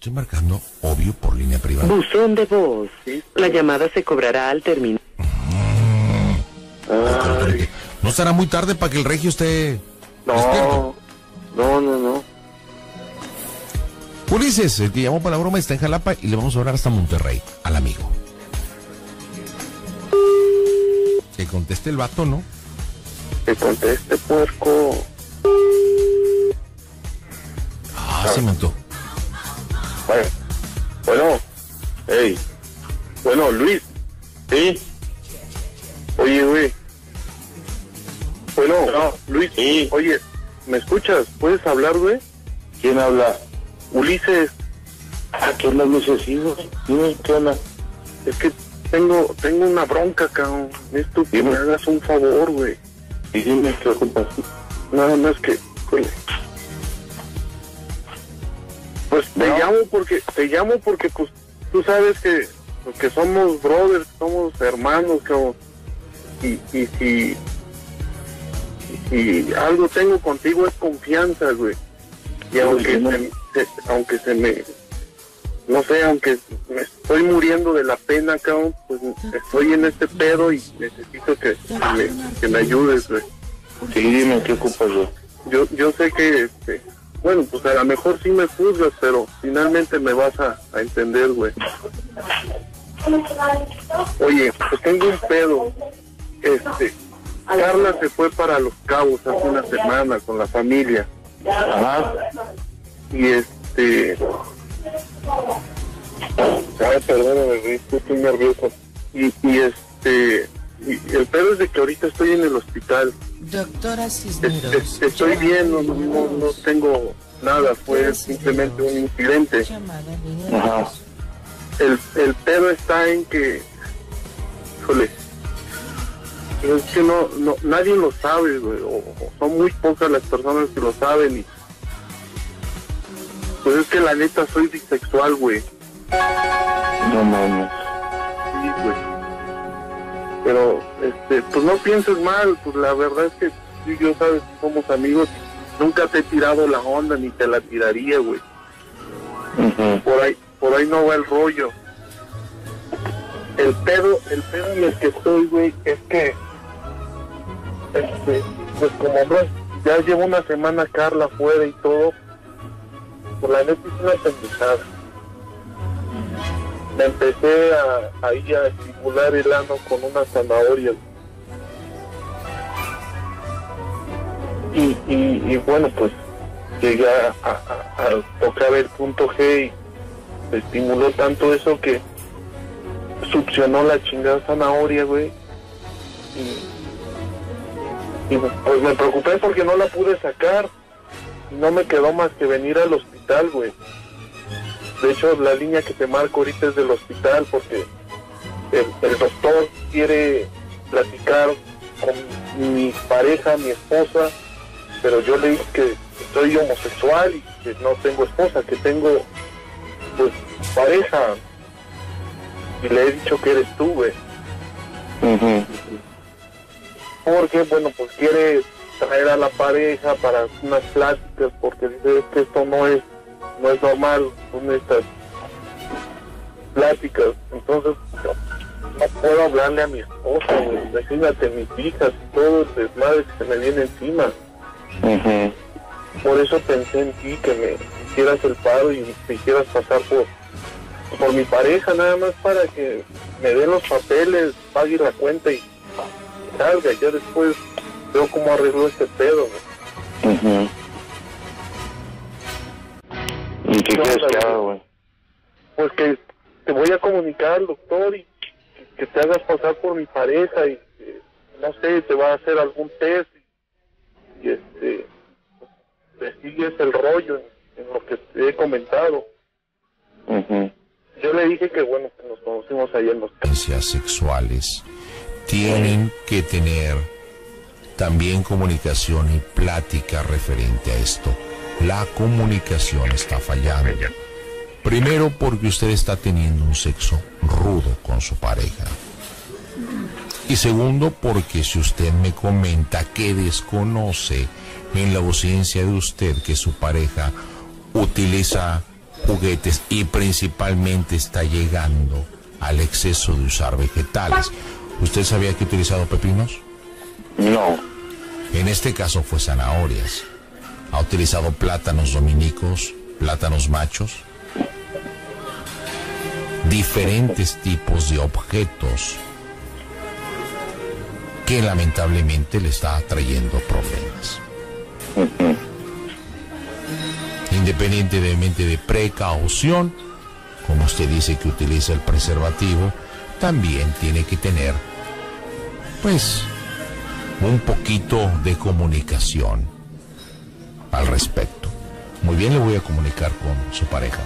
estoy marcando, obvio, por línea privada. Buzón de voz. La llamada se cobrará al terminar. Ay. ¿No estará muy tarde para que el regio esté No, despierto? no, no, no. Ulises, el que llamó para la broma, está en Jalapa y le vamos a hablar hasta Monterrey, al amigo. Que conteste el vato, ¿no? Que conteste, puerco. Ah, se montó. Bueno, bueno, hey, bueno, Luis, ¿sí? Oye, güey. Bueno, no, Luis, sí. Oye, ¿me escuchas? ¿Puedes hablar, güey? ¿Quién habla? Ulises. ¿A qué hablas, Lucecino? Dime, ¿qué onda? Es que tengo, tengo una bronca, cabrón. Necesito que me hagas un favor, güey. Y dime, ¿qué ocupas? Nada más que, güey. Pues te No. llamo porque, te llamo porque, pues, tú sabes que, que somos brothers, somos hermanos, cabrón. Y, y si, y si algo tengo contigo es confianza, güey. Y aunque se, se, aunque se me, no sé, aunque me estoy muriendo de la pena, cabrón, pues estoy en este pedo y necesito que, que, me, que me ayudes, güey. Sí, dime, ¿qué ocupas, güey? Yo, yo sé que, este, bueno, pues a lo mejor sí me juzgas, pero finalmente me vas a, a entender, güey. Oye, pues tengo un pedo. Este, Carla se fue para Los Cabos hace una semana con la familia. Ajá. Y este... Ay, perdóname, güey, estoy nervioso. Y, y este... Y el pedo es de que ahorita estoy en el hospital. Doctora Es- Cisneros. es- Estoy bien, no, no, no tengo nada, fue simplemente un incidente. Ajá. El, el pedo está en que... Híjole... Es que no, no, nadie lo sabe, güey, o, o son muy pocas las personas que lo saben y... Pues es que la neta soy bisexual, güey. No mames. Sí, güey. Pero, este, pues no pienses mal, pues la verdad es que tú y yo, sabes, somos amigos. Nunca te he tirado la onda ni te la tiraría, güey. Ujú. Por ahí, por ahí no va el rollo. El pedo, el pedo en el que estoy, güey, es que, este, pues como no, ya llevo una semana Carla afuera y todo, pues la neta es una pendejada. Me empecé a, a ir a estimular el ano con una zanahoria. Y, y, y bueno, pues llegué a, a, a, a tocar el punto G y me estimuló tanto eso que succionó la chingada zanahoria, güey. Y, y pues me preocupé porque no la pude sacar. Y no me quedó más que venir al hospital, güey. De hecho, la línea que te marco ahorita es del hospital porque el, el doctor quiere platicar con mi pareja, mi esposa, pero yo le dije que soy homosexual y que no tengo esposa, que tengo, pues, pareja. Y le he dicho que eres tú, güey. Ujú. Porque, bueno, pues quiere traer a la pareja para unas pláticas, porque dice que esto no es no es normal, son estas pláticas. Entonces, no puedo hablarle a mi esposa, güey. Imagínate, mis hijas y todo el desmadre que se me viene encima. Ujú. Por eso pensé en ti, que me hicieras el paro y me hicieras pasar por por mi pareja, nada más para que me den los papeles, pague la cuenta y salga. Ya después veo cómo arreglo este pedo, güey. Ujú. ¿Y qué No, quieres que güey. haga, güey? Pues que te voy a comunicar al doctor y que te hagas pasar por mi pareja y que, no sé, te va a hacer algún test y, y este, pues, te sigues el rollo en, en lo que te he comentado. Ujú. Yo le dije que bueno, que nos conocimos ahí en los... Preferencias sexuales tienen que tener también comunicación y plática referente a esto. La comunicación está fallando. Primero porque usted está teniendo un sexo rudo con su pareja. Y segundo porque si usted me comenta que desconoce en la ausencia de usted que su pareja utiliza juguetes y principalmente está llegando al exceso de usar vegetales. ¿Usted sabía que he utilizado pepinos? No. En este caso fue zanahorias. Ha utilizado plátanos dominicos, plátanos machos, diferentes tipos de objetos que lamentablemente le está trayendo problemas. Uh-huh. Independientemente de precaución, como usted dice que utiliza el preservativo, también tiene que tener, pues, un poquito de comunicación al respecto. Muy bien, le voy a comunicar con su pareja.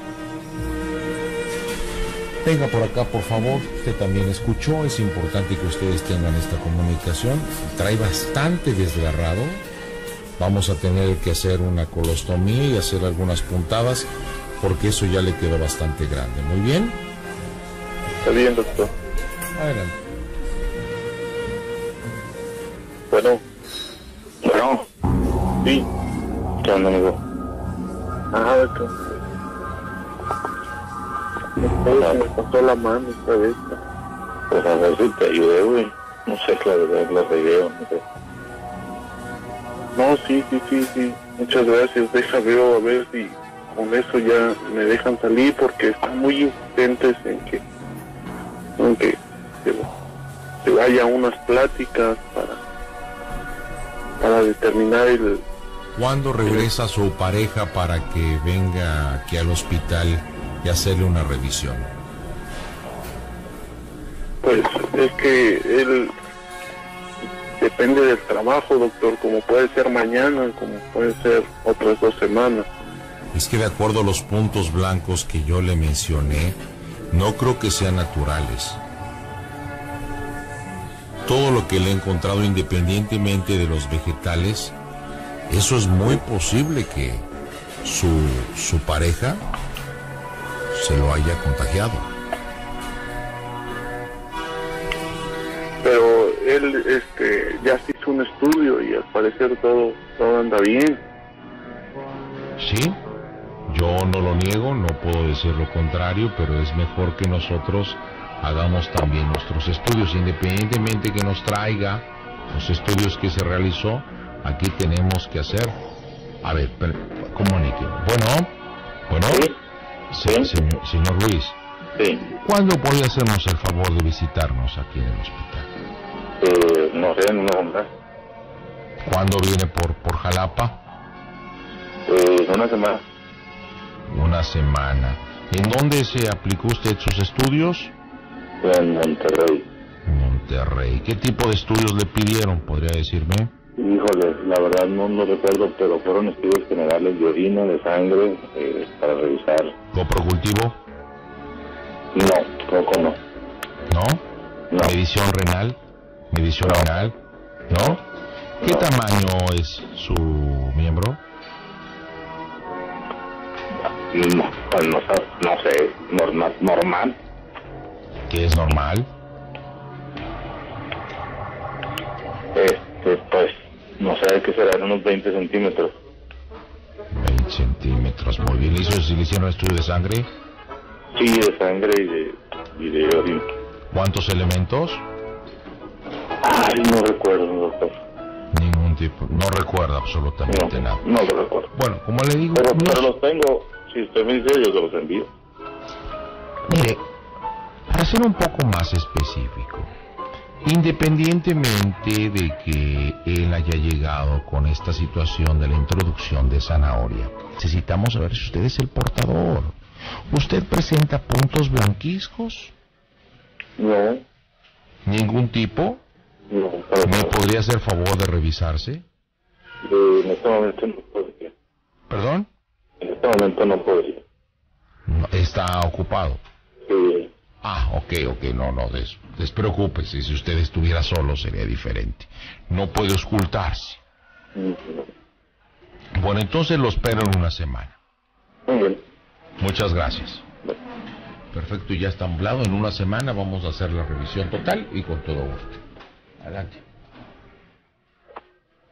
Venga por acá, por favor. Usted también escuchó. Es importante que ustedes tengan esta comunicación. Trae bastante desgarrado. Vamos a tener que hacer una colostomía y hacer algunas puntadas porque eso ya le quedó bastante grande. Muy bien. Está bien, doctor. Adelante. Bueno. Bueno. Sí. ¿Qué onda, amigo? Ah, doctor. Me me pasó la mano esta vez. Pues a ver si te ayudé, güey. No sé, la verdad, la regué, no sé. No, sí, sí, sí, sí. Muchas gracias. Deja veo a ver si con eso ya me dejan salir porque están muy insistentes en que, en que se, se vaya a unas pláticas para, para determinar el... ¿Cuándo regresa su pareja para que venga aquí al hospital y hacerle una revisión? Pues es que él depende del trabajo, doctor, como puede ser mañana, como puede ser otras dos semanas. Es que de acuerdo a los puntos blancos que yo le mencioné, no creo que sean naturales. Todo lo que le he encontrado independientemente de los vegetales, eso es muy posible que su, su pareja se lo haya contagiado. Pero él este, ya se hizo un estudio y al parecer todo, todo anda bien. Sí, yo no lo niego, no puedo decir lo contrario, pero es mejor que nosotros hagamos también nuestros estudios, independientemente que nos traiga los estudios que se realizó. Aquí tenemos que hacer. A ver, comunique. Bueno, bueno. ¿Sí? Se, ¿Sí? señor, señor Luis. Sí. ¿Cuándo puede hacernos el favor de visitarnos aquí en el hospital? Eh, no sé, no me compras. ¿Cuándo viene por, por Jalapa? Eh, una semana. Una semana. ¿En dónde se aplicó usted sus estudios? En Monterrey. Monterrey. ¿Qué tipo de estudios le pidieron? ¿Podría decirme? Híjole, la verdad no lo recuerdo, pero fueron estudios generales de orina, de sangre, eh, para revisar. ¿Coprocultivo? No, poco no. ¿No? No. ¿Medición renal? ¿Medición No. renal? ¿No? ¿Qué No. tamaño es su miembro? No, pues no, sé, no sé, normal, normal. ¿Qué es normal? Este, pues, no sé, ¿qué serán? Unos veinte centímetros. veinte centímetros, muy bien. ¿Le hizo, si le hicieron estudio de sangre? Sí, de sangre y de, y de orina. ¿Cuántos elementos? Ay, no recuerdo, doctor. Ningún tipo, no recuerda absolutamente No, nada. no lo recuerdo. Bueno, como le digo, Pero, no pero es- los tengo, si usted me dice, yo se los envío. mire, para ser un poco más específico, independientemente de que él haya llegado con esta situación de la introducción de zanahoria, necesitamos saber si usted es el portador. ¿Usted presenta puntos blanquizcos? No, ¿Ningún tipo? no, pero ¿Me podría hacer favor de revisarse? eh, en este momento no podría. ¿Perdón? En este momento no podría. No, está ocupado. Sí, Ah, ok, ok, no, no, des, despreocúpese, si usted estuviera solo sería diferente. No puede ocultarse. no. Bueno, entonces lo espero en una semana. Muy bien. Muchas gracias. Bueno. Perfecto, y ya está hablado. En una semana vamos a hacer la revisión total y con todo gusto. Adelante.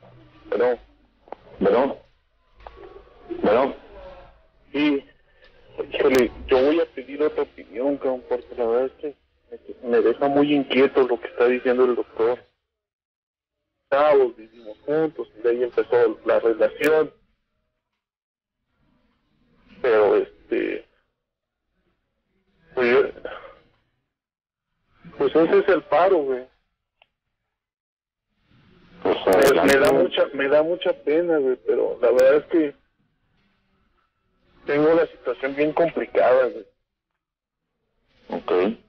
Pero, Bueno, bueno, sí, Híjole, yo voy a pedir otra opinión, cabrón, porque la verdad es que me, me deja muy inquieto lo que está diciendo el doctor. Chavos, vivimos juntos, y de ahí empezó la relación. Pero, este... Pues, pues ese es el paro, güey. Pues Me, me da adelante. mucha, me da mucha pena, güey, pero la verdad es que tengo una situación bien complicada, güey. Ok.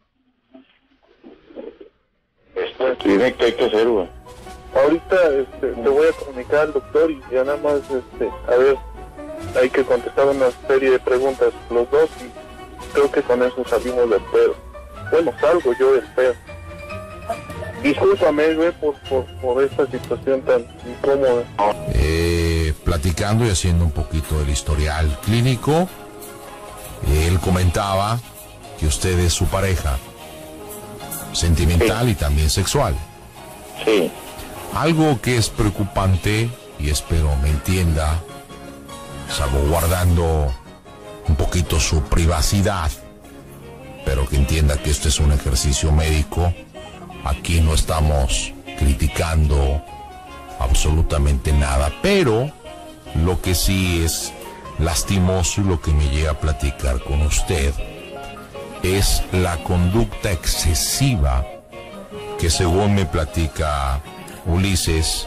Esto tiene que hay que hacer, güey. Ahorita este, te voy a comunicar al doctor y ya nada más, este, a ver, hay que contestar una serie de preguntas los dos y creo que con eso salimos del pedo. Bueno, salgo yo del pedo. Discúlpame, güey, por, por, por esta situación tan incómoda. Eh, platicando y haciendo un poquito del historial clínico, él comentaba que usted es su pareja sentimental y también sexual. Sí. Algo que es preocupante, y espero me entienda, salvaguardando un poquito su privacidad, pero que entienda que esto es un ejercicio médico. Aquí no estamos criticando absolutamente nada, pero lo que sí es lastimoso y lo que me llega a platicar con usted es la conducta excesiva que, según me platica Ulises,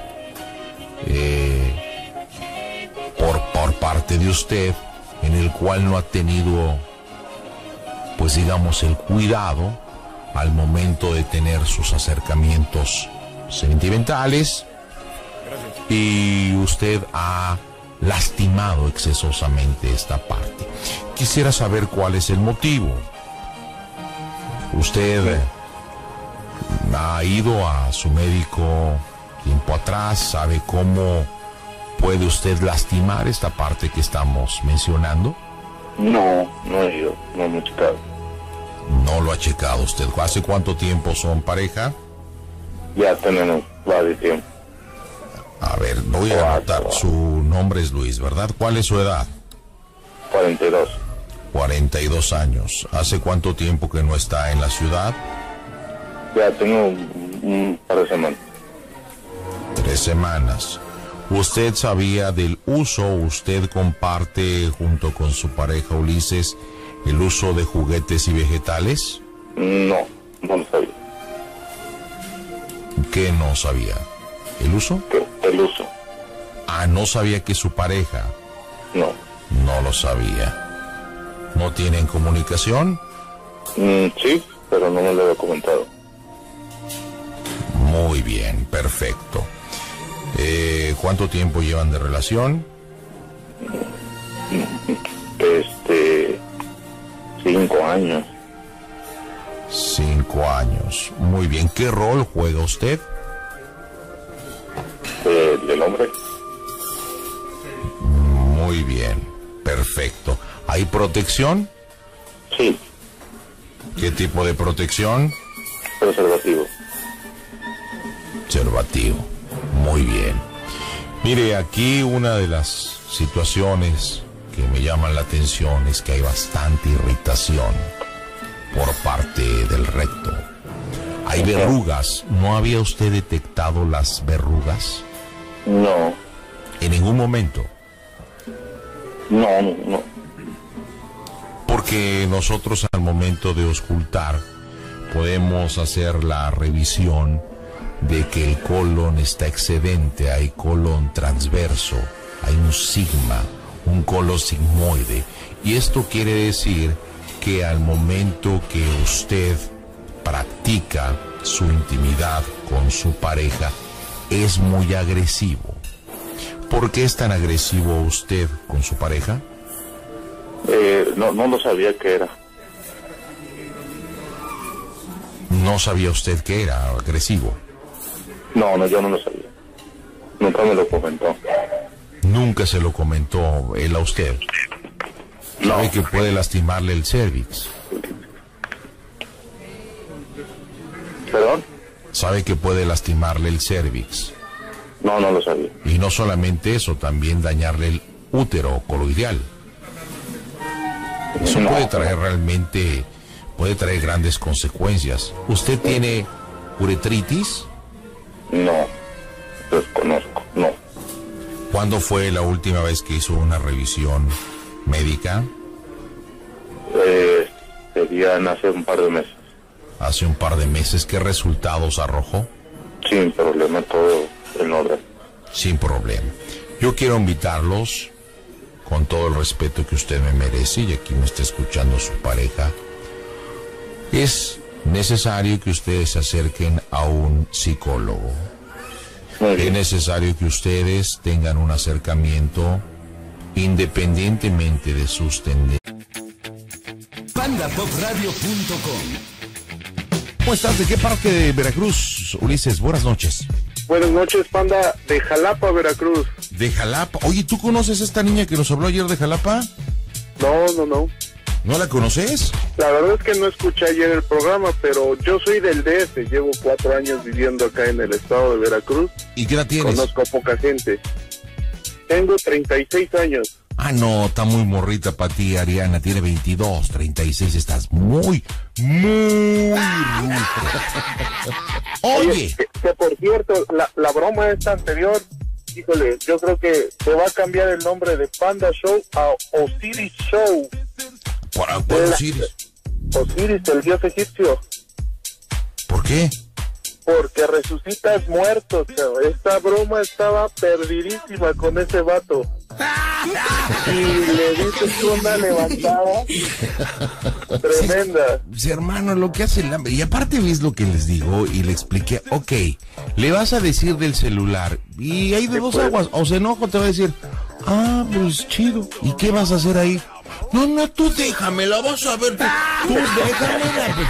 eh, por, por parte de usted, en el cual no ha tenido, pues digamos, el cuidado al momento de tener sus acercamientos sentimentales, y usted ha lastimado excesosamente esta parte. Quisiera saber cuál es el motivo. Usted ha ido a su médico tiempo atrás, sabe cómo puede usted lastimar esta parte que estamos mencionando. No, no he ido, no me he checado. No lo ha checado usted. ¿Hace cuánto tiempo son pareja? Ya tenemos varios tiempo. A ver, voy a anotar. Su nombre es Luis, ¿verdad? ¿Cuál es su edad? cuarenta y dos. cuarenta y dos años. ¿Hace cuánto tiempo que no está en la ciudad? Ya tengo un, un par de semanas. Tres semanas. ¿Usted sabía del uso? ¿Usted comparte junto con su pareja Ulises el uso de juguetes y vegetales? No, no lo sabía. ¿Qué no sabía? ¿El uso? ¿Qué? El uso. Ah, no sabía que su pareja. No. No lo sabía. ¿No tienen comunicación? Mm, sí, pero no me lo había comentado. Muy bien, perfecto. Eh, ¿Cuánto tiempo llevan de relación? Este... Cinco años. Cinco años. Muy bien. ¿Qué rol juega usted? Eh, ¿Del hombre? Muy bien. Perfecto. ¿Hay protección? Sí. ¿Qué tipo de protección? Preservativo. Preservativo. Muy bien. Mire, aquí una de las situaciones que me llaman la atención es que hay bastante irritación por parte del recto. Hay verrugas. ¿No había usted detectado las verrugas? No. En ningún momento. No, no, no. Porque nosotros al momento de auscultar podemos hacer la revisión de que el colon está excedente, hay colon transverso, hay un sigma, un colon sigmoide, y esto quiere decir que al momento que usted practica su intimidad con su pareja es muy agresivo. ¿Por qué es tan agresivo usted con su pareja? Eh, no, no lo sabía que era. No sabía usted que era agresivo. No, no, yo no lo sabía. Nunca me lo comentó. Nunca se lo comentó él a usted. Sabe No. que puede lastimarle el cervix. ¿Perdón? Sabe que puede lastimarle el cervix. No, no lo sabía. Y no solamente eso, también dañarle el útero coloidal. Eso No. puede traer realmente, puede traer grandes consecuencias. ¿Usted tiene uretritis? No, desconozco, no. ¿Cuándo fue la última vez que hizo una revisión médica? Eh, serían hace un par de meses. Hace un par de meses. ¿Qué resultados arrojó? Sin problema, todo en orden. Sin problema. Yo quiero invitarlos, con todo el respeto que usted me merece, y aquí me está escuchando su pareja, es necesario que ustedes se acerquen a un psicólogo. Muy Es bien. necesario que ustedes tengan un acercamiento independientemente de sus tendencias. panda pop radio punto com. ¿Cómo estás? ¿De qué parte de Veracruz, Ulises? Buenas noches. Buenas noches, Panda, de Jalapa, Veracruz. De Jalapa. Oye, ¿tú conoces a esta niña que nos habló ayer de Jalapa? No, no, no. ¿No la conoces? La verdad es que no escuché ayer el programa, pero yo soy del D F, llevo cuatro años viviendo acá en el estado de Veracruz. ¿Y qué edad tienes? Conozco a poca gente. Tengo treinta y seis años. Ah, no, está muy morrita para ti, Ariana. Tiene veintidós, treinta y seis. Estás muy, muy ruco. Oye, Que, que por cierto, la, la broma esta anterior, híjole, yo creo que se va a cambiar el nombre de Panda Show a Osiris Show. ¿para cuándo, Osiris? Osiris, el dios egipcio. ¿Por qué? Porque resucitas muertos, chavo. Esta broma estaba perdidísima con ese vato. Y le dices una levantada tremenda. Sí, hermano, lo que hace el hambre. Y aparte ves lo que les digo y le expliqué. Ok, le vas a decir del celular. Y hay de dos pues. aguas. O se enoja o te va a decir, ah, pues chido. ¿Y qué vas a hacer ahí? No, no, tú déjame, la vas a ver. Tú, tú déjame.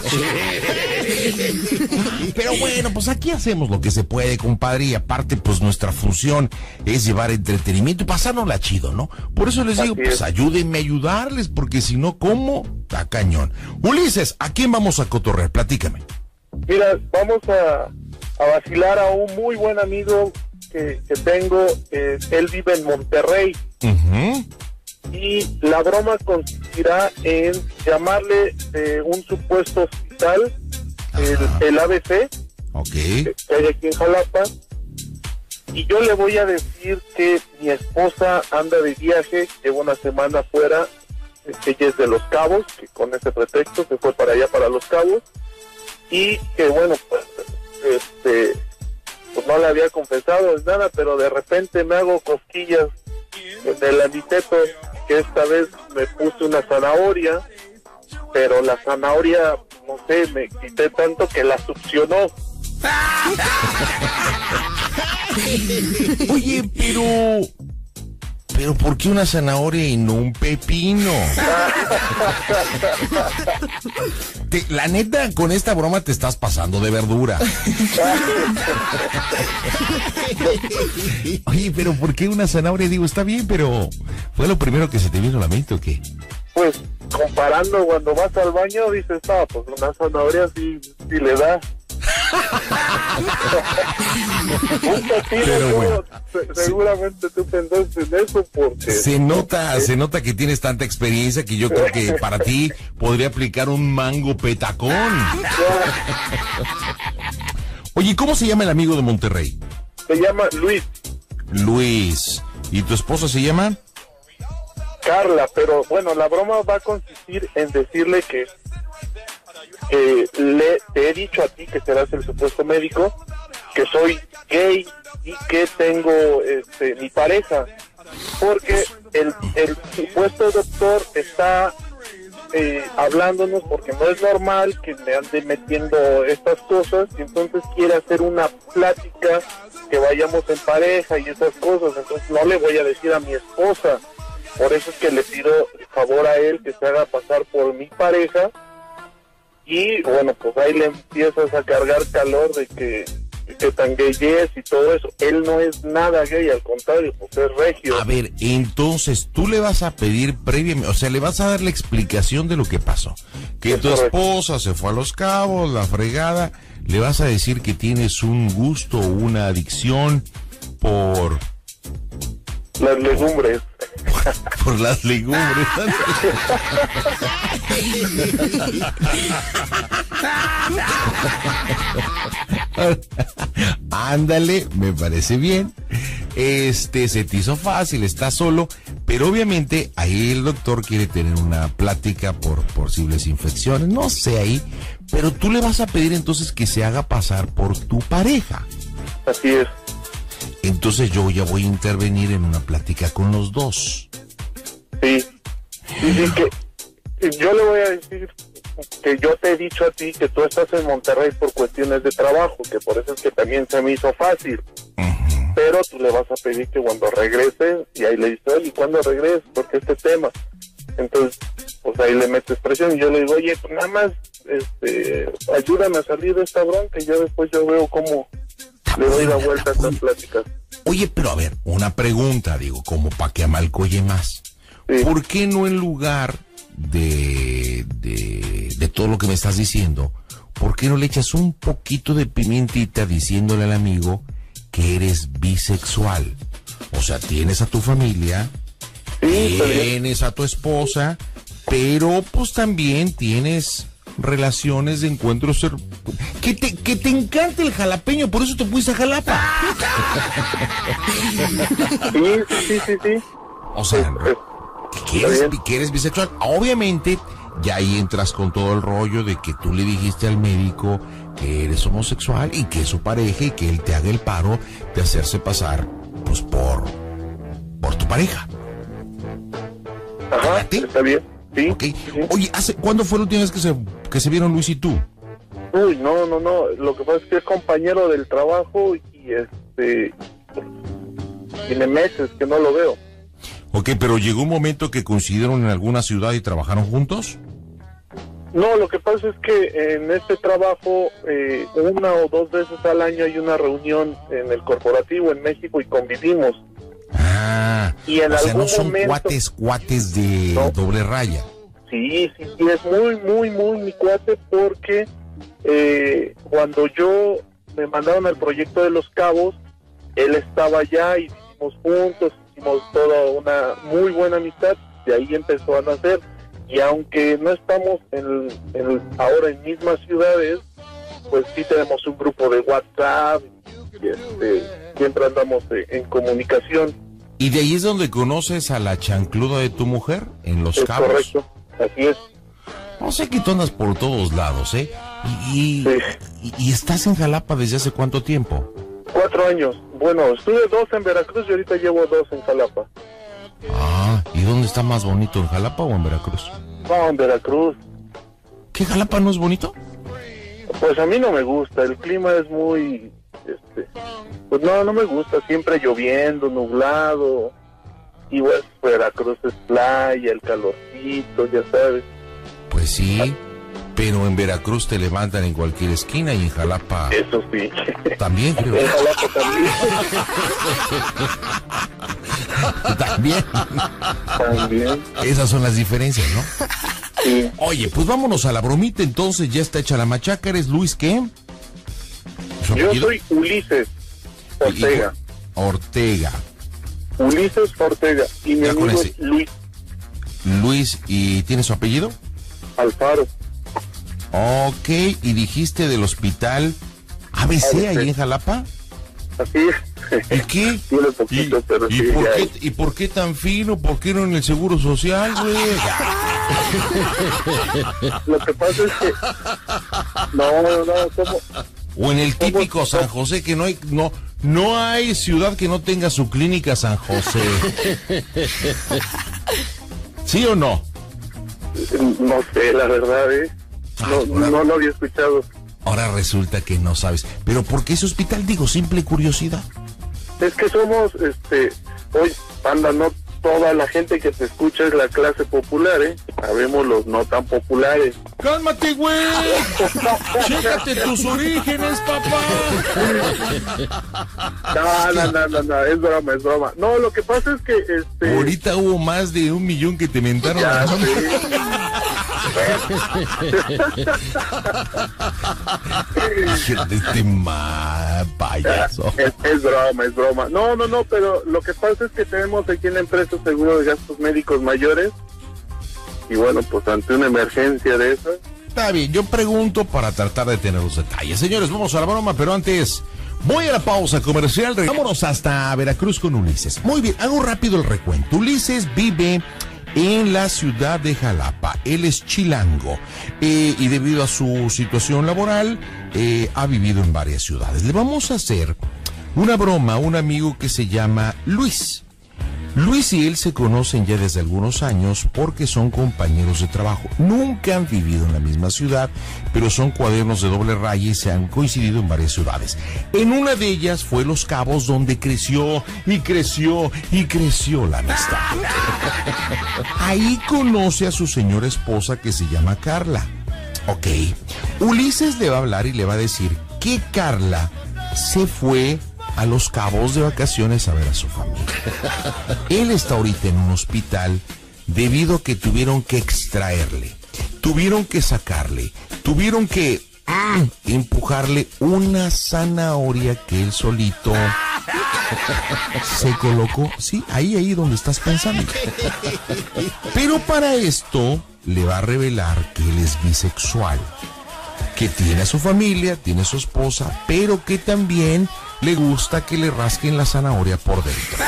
Pero bueno, pues aquí hacemos lo que se puede, compadre. Y aparte, pues nuestra función es llevar entretenimiento y pasárnosla chido, ¿no? Por eso les digo, Así pues es. ayúdenme a ayudarles, porque si no, ¿cómo? Está cañón. Ulises, ¿a quién vamos a cotorrear? Platícame. Mira, vamos a, a vacilar a un muy buen amigo que, que tengo. Eh, él vive en Monterrey. Ujú. Y la broma consistirá en llamarle de un supuesto hospital, el, el A B C, Ok. que hay aquí en Jalapa, y yo le voy a decir que mi esposa anda de viaje, lleva una semana fuera, este, ella es de Los Cabos, que con ese pretexto se fue para allá, para Los Cabos, y que bueno, pues, este, pues no le había confesado nada, pero de repente me hago cosquillas en el aniteto, que esta vez me puse una zanahoria, pero la zanahoria, no sé, me quité tanto que la succionó. Oye, pero... Pero ¿por qué una zanahoria y no un pepino? Te- la neta, con esta broma te estás pasando de verdura. Oye, pero ¿por qué una zanahoria? Digo, está bien, pero ¿fue lo primero que se te vino a la mente o qué? Pues comparando cuando vas al baño, dices, ah, pues una zanahoria sí, sí le da. Un pepino, Pero bueno. se- seguramente tú pensaste en eso porque... Se nota, se nota que tienes tanta experiencia que yo creo que para ti podría aplicar un mango petacón. Oye, ¿cómo se llama el amigo de Monterrey? Se llama Luis, Luis. ¿Y tu esposa se llama? Carla, pero bueno, la broma va a consistir en decirle que que le te he dicho a ti que serás el supuesto médico, que soy gay y que tengo este mi pareja, porque el, el supuesto doctor está eh, hablándonos porque no es normal que me ande metiendo estas cosas, y entonces quiere hacer una plática que vayamos en pareja y esas cosas, entonces no le voy a decir a mi esposa. Por eso es que le pido favor a él que se haga pasar por mi pareja. Y bueno, pues ahí le empiezas a cargar calor de que, que tan gay es y todo eso. Él no es nada gay, al contrario, pues es regio. A ver, entonces tú le vas a pedir previamente, o sea, le vas a dar la explicación de lo que pasó. Que Es tu correcto. esposa se fue a Los Cabos, la fregada, le vas a decir que tienes un gusto o una adicción por... Las legumbres. por, por las legumbres. Ándale, me parece bien. Este, se te hizo fácil, estás solo, pero obviamente ahí el doctor quiere tener una plática por posibles infecciones, no sé ahí, pero tú le vas a pedir entonces que se haga pasar por tu pareja. Así es. Entonces yo ya voy a intervenir en una plática con los dos. Sí, sí, sí, que yo le voy a decir que yo te he dicho a ti que tú estás en Monterrey por cuestiones de trabajo, que por eso es que también se me hizo fácil. Uh-huh. Pero tú le vas a pedir que cuando regreses, y ahí le dices, oye, ¿y cuándo regreses? Porque este tema. Entonces, pues ahí le metes presión y yo le digo, oye, pues nada más, este, ayúdame a salir de esta bronca y ya después yo veo cómo le doy la vuelta a estas pláticas. Oye, pero a ver, una pregunta, digo, como para que amalcoye más. Sí. ¿Por qué no en lugar de, de, de todo lo que me estás diciendo, por qué no le echas un poquito de pimientita diciéndole al amigo que eres bisexual? O sea, tienes a tu familia, sí, tienes a tu esposa, pero pues también tienes relaciones de encuentros, que te, que te encanta el jalapeño, por eso te fuiste a Jalapa. Sí, sí, sí, sí. O sea, que eres, que eres bisexual. Obviamente, ya ahí entras con todo el rollo de que tú le dijiste al médico que eres homosexual y que es su pareja y que él te haga el paro de hacerse pasar, pues, por, por tu pareja. Ajá, está bien. Sí, okay. Sí. Oye, ¿hace, ¿cuándo fue la última vez que se, que se vieron Luis y tú? Uy, no, no, no. Lo que pasa es que es compañero del trabajo y este tiene meses que no lo veo. Ok, pero ¿llegó un momento que coincidieron en alguna ciudad y trabajaron juntos? No, lo que pasa es que en este trabajo eh, una o dos veces al año hay una reunión en el corporativo en México y convivimos. Ah, y en o sea, algún no son momento, cuates, cuates de no. doble raya. Sí, sí, sí, es muy, muy, muy mi cuate porque eh, cuando yo me mandaron al proyecto de Los Cabos, él estaba allá y hicimos juntos, hicimos toda una muy buena amistad, de ahí empezó a nacer. Y aunque no estamos en, en, ahora en mismas ciudades, pues sí tenemos un grupo de WhatsApp y este, siempre andamos de, en comunicación. ¿Y de ahí es donde conoces a la chancluda de tu mujer? ¿En Los es Cabos? Correcto, así es. No sé que tú andas por todos lados, ¿eh? Y, y, sí. y, y estás en Jalapa desde hace cuánto tiempo? Cuatro años. Bueno, estuve dos en Veracruz y ahorita llevo dos en Jalapa. Ah, ¿y dónde está más bonito, en Jalapa o en Veracruz? No, en Veracruz. ¿Qué, Jalapa no es bonito? Pues a mí no me gusta, el clima es muy, este, pues no, no me gusta, siempre lloviendo, nublado, y bueno, Veracruz es playa, el calorcito, ya sabes. Pues sí, pero en Veracruz te levantan en cualquier esquina y en Jalapa... Eso sí. También, creo. En Jalapa también. También. También. Esas son las diferencias, ¿no? Sí. Oye, pues vámonos a la bromita, entonces ya está hecha la machaca. ¿Eres Luis qué? Yo soy Ulises Ortega. Y, Ortega. Ulises Ortega. Y mi ya amigo es Luis. Luis, ¿y tiene su apellido? Alfaro. Ok, y dijiste del hospital A B C, ahí en Jalapa. Así es. ¿Y qué? Tiene poquito, ¿Y, pero ¿y, sí, por ya qué, es. ¿Y por qué tan fino? ¿Por qué no en el Seguro Social, güey? Lo que pasa es que... No, no, no, ¿cómo? O en el típico San José, que no hay... no no hay ciudad que no tenga su clínica San José. ¿Sí o no? No sé, la verdad, ¿eh? No, Ay, ahora, no lo había escuchado. Ahora resulta que no sabes. ¿Pero por qué ese hospital? Digo, simple curiosidad. Es que somos, este... Hoy, anda, no toda la gente que te escucha es la clase popular, ¿eh? Sabemos los no tan populares. ¡Cálmate, güey! ¡Chécate tus orígenes, papá! No, no, no, no, no, es broma, es broma. No, lo que pasa es que, este... Ahorita hubo más de un millón que te mentaron. Ya ¿No? sé. Este ma payaso. Es, es broma, es broma. No, no, no, pero lo que pasa es que tenemos aquí en la empresa seguro de gastos médicos mayores. Y bueno, pues ante una emergencia de esas. Está bien, yo pregunto para tratar de tener los detalles. Señores, vamos a la broma, pero antes voy a la pausa comercial. Vámonos hasta Veracruz con Ulises. Muy bien, hago rápido el recuento. Ulises vive en la ciudad de Jalapa. Él es chilango eh, y debido a su situación laboral eh, ha vivido en varias ciudades. Le vamos a hacer una broma a un amigo que se llama Luis. Luis y él se conocen ya desde algunos años porque son compañeros de trabajo. Nunca han vivido en la misma ciudad, pero son cuadernos de doble raya y se han coincidido en varias ciudades. En una de ellas fue Los Cabos, donde creció y creció y creció la amistad. Ahí conoce a su señora esposa que se llama Carla. Ok, Ulises le va a hablar y le va a decir que Carla se fue a Los Cabos de vacaciones a ver a su familia. Él está ahorita en un hospital debido a que tuvieron que extraerle, tuvieron que sacarle, tuvieron que mm, empujarle una zanahoria que él solito se colocó, sí, ahí, ahí donde estás pensando. Pero para esto le va a revelar que él es bisexual, que tiene a su familia, tiene a su esposa, pero que también le gusta que le rasquen la zanahoria por dentro.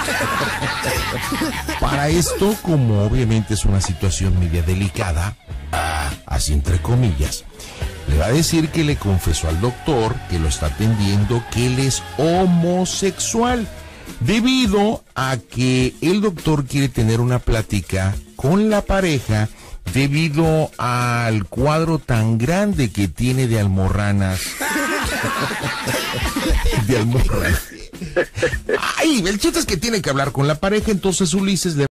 Para esto, como obviamente es una situación media delicada, ah, así entre comillas, le va a decir que le confesó al doctor que lo está atendiendo que él es homosexual, debido a que el doctor quiere tener una plática con la pareja debido al cuadro tan grande que tiene de almorranas. De almorranas. Ay, el chiste es que tiene que hablar con la pareja, entonces Ulises le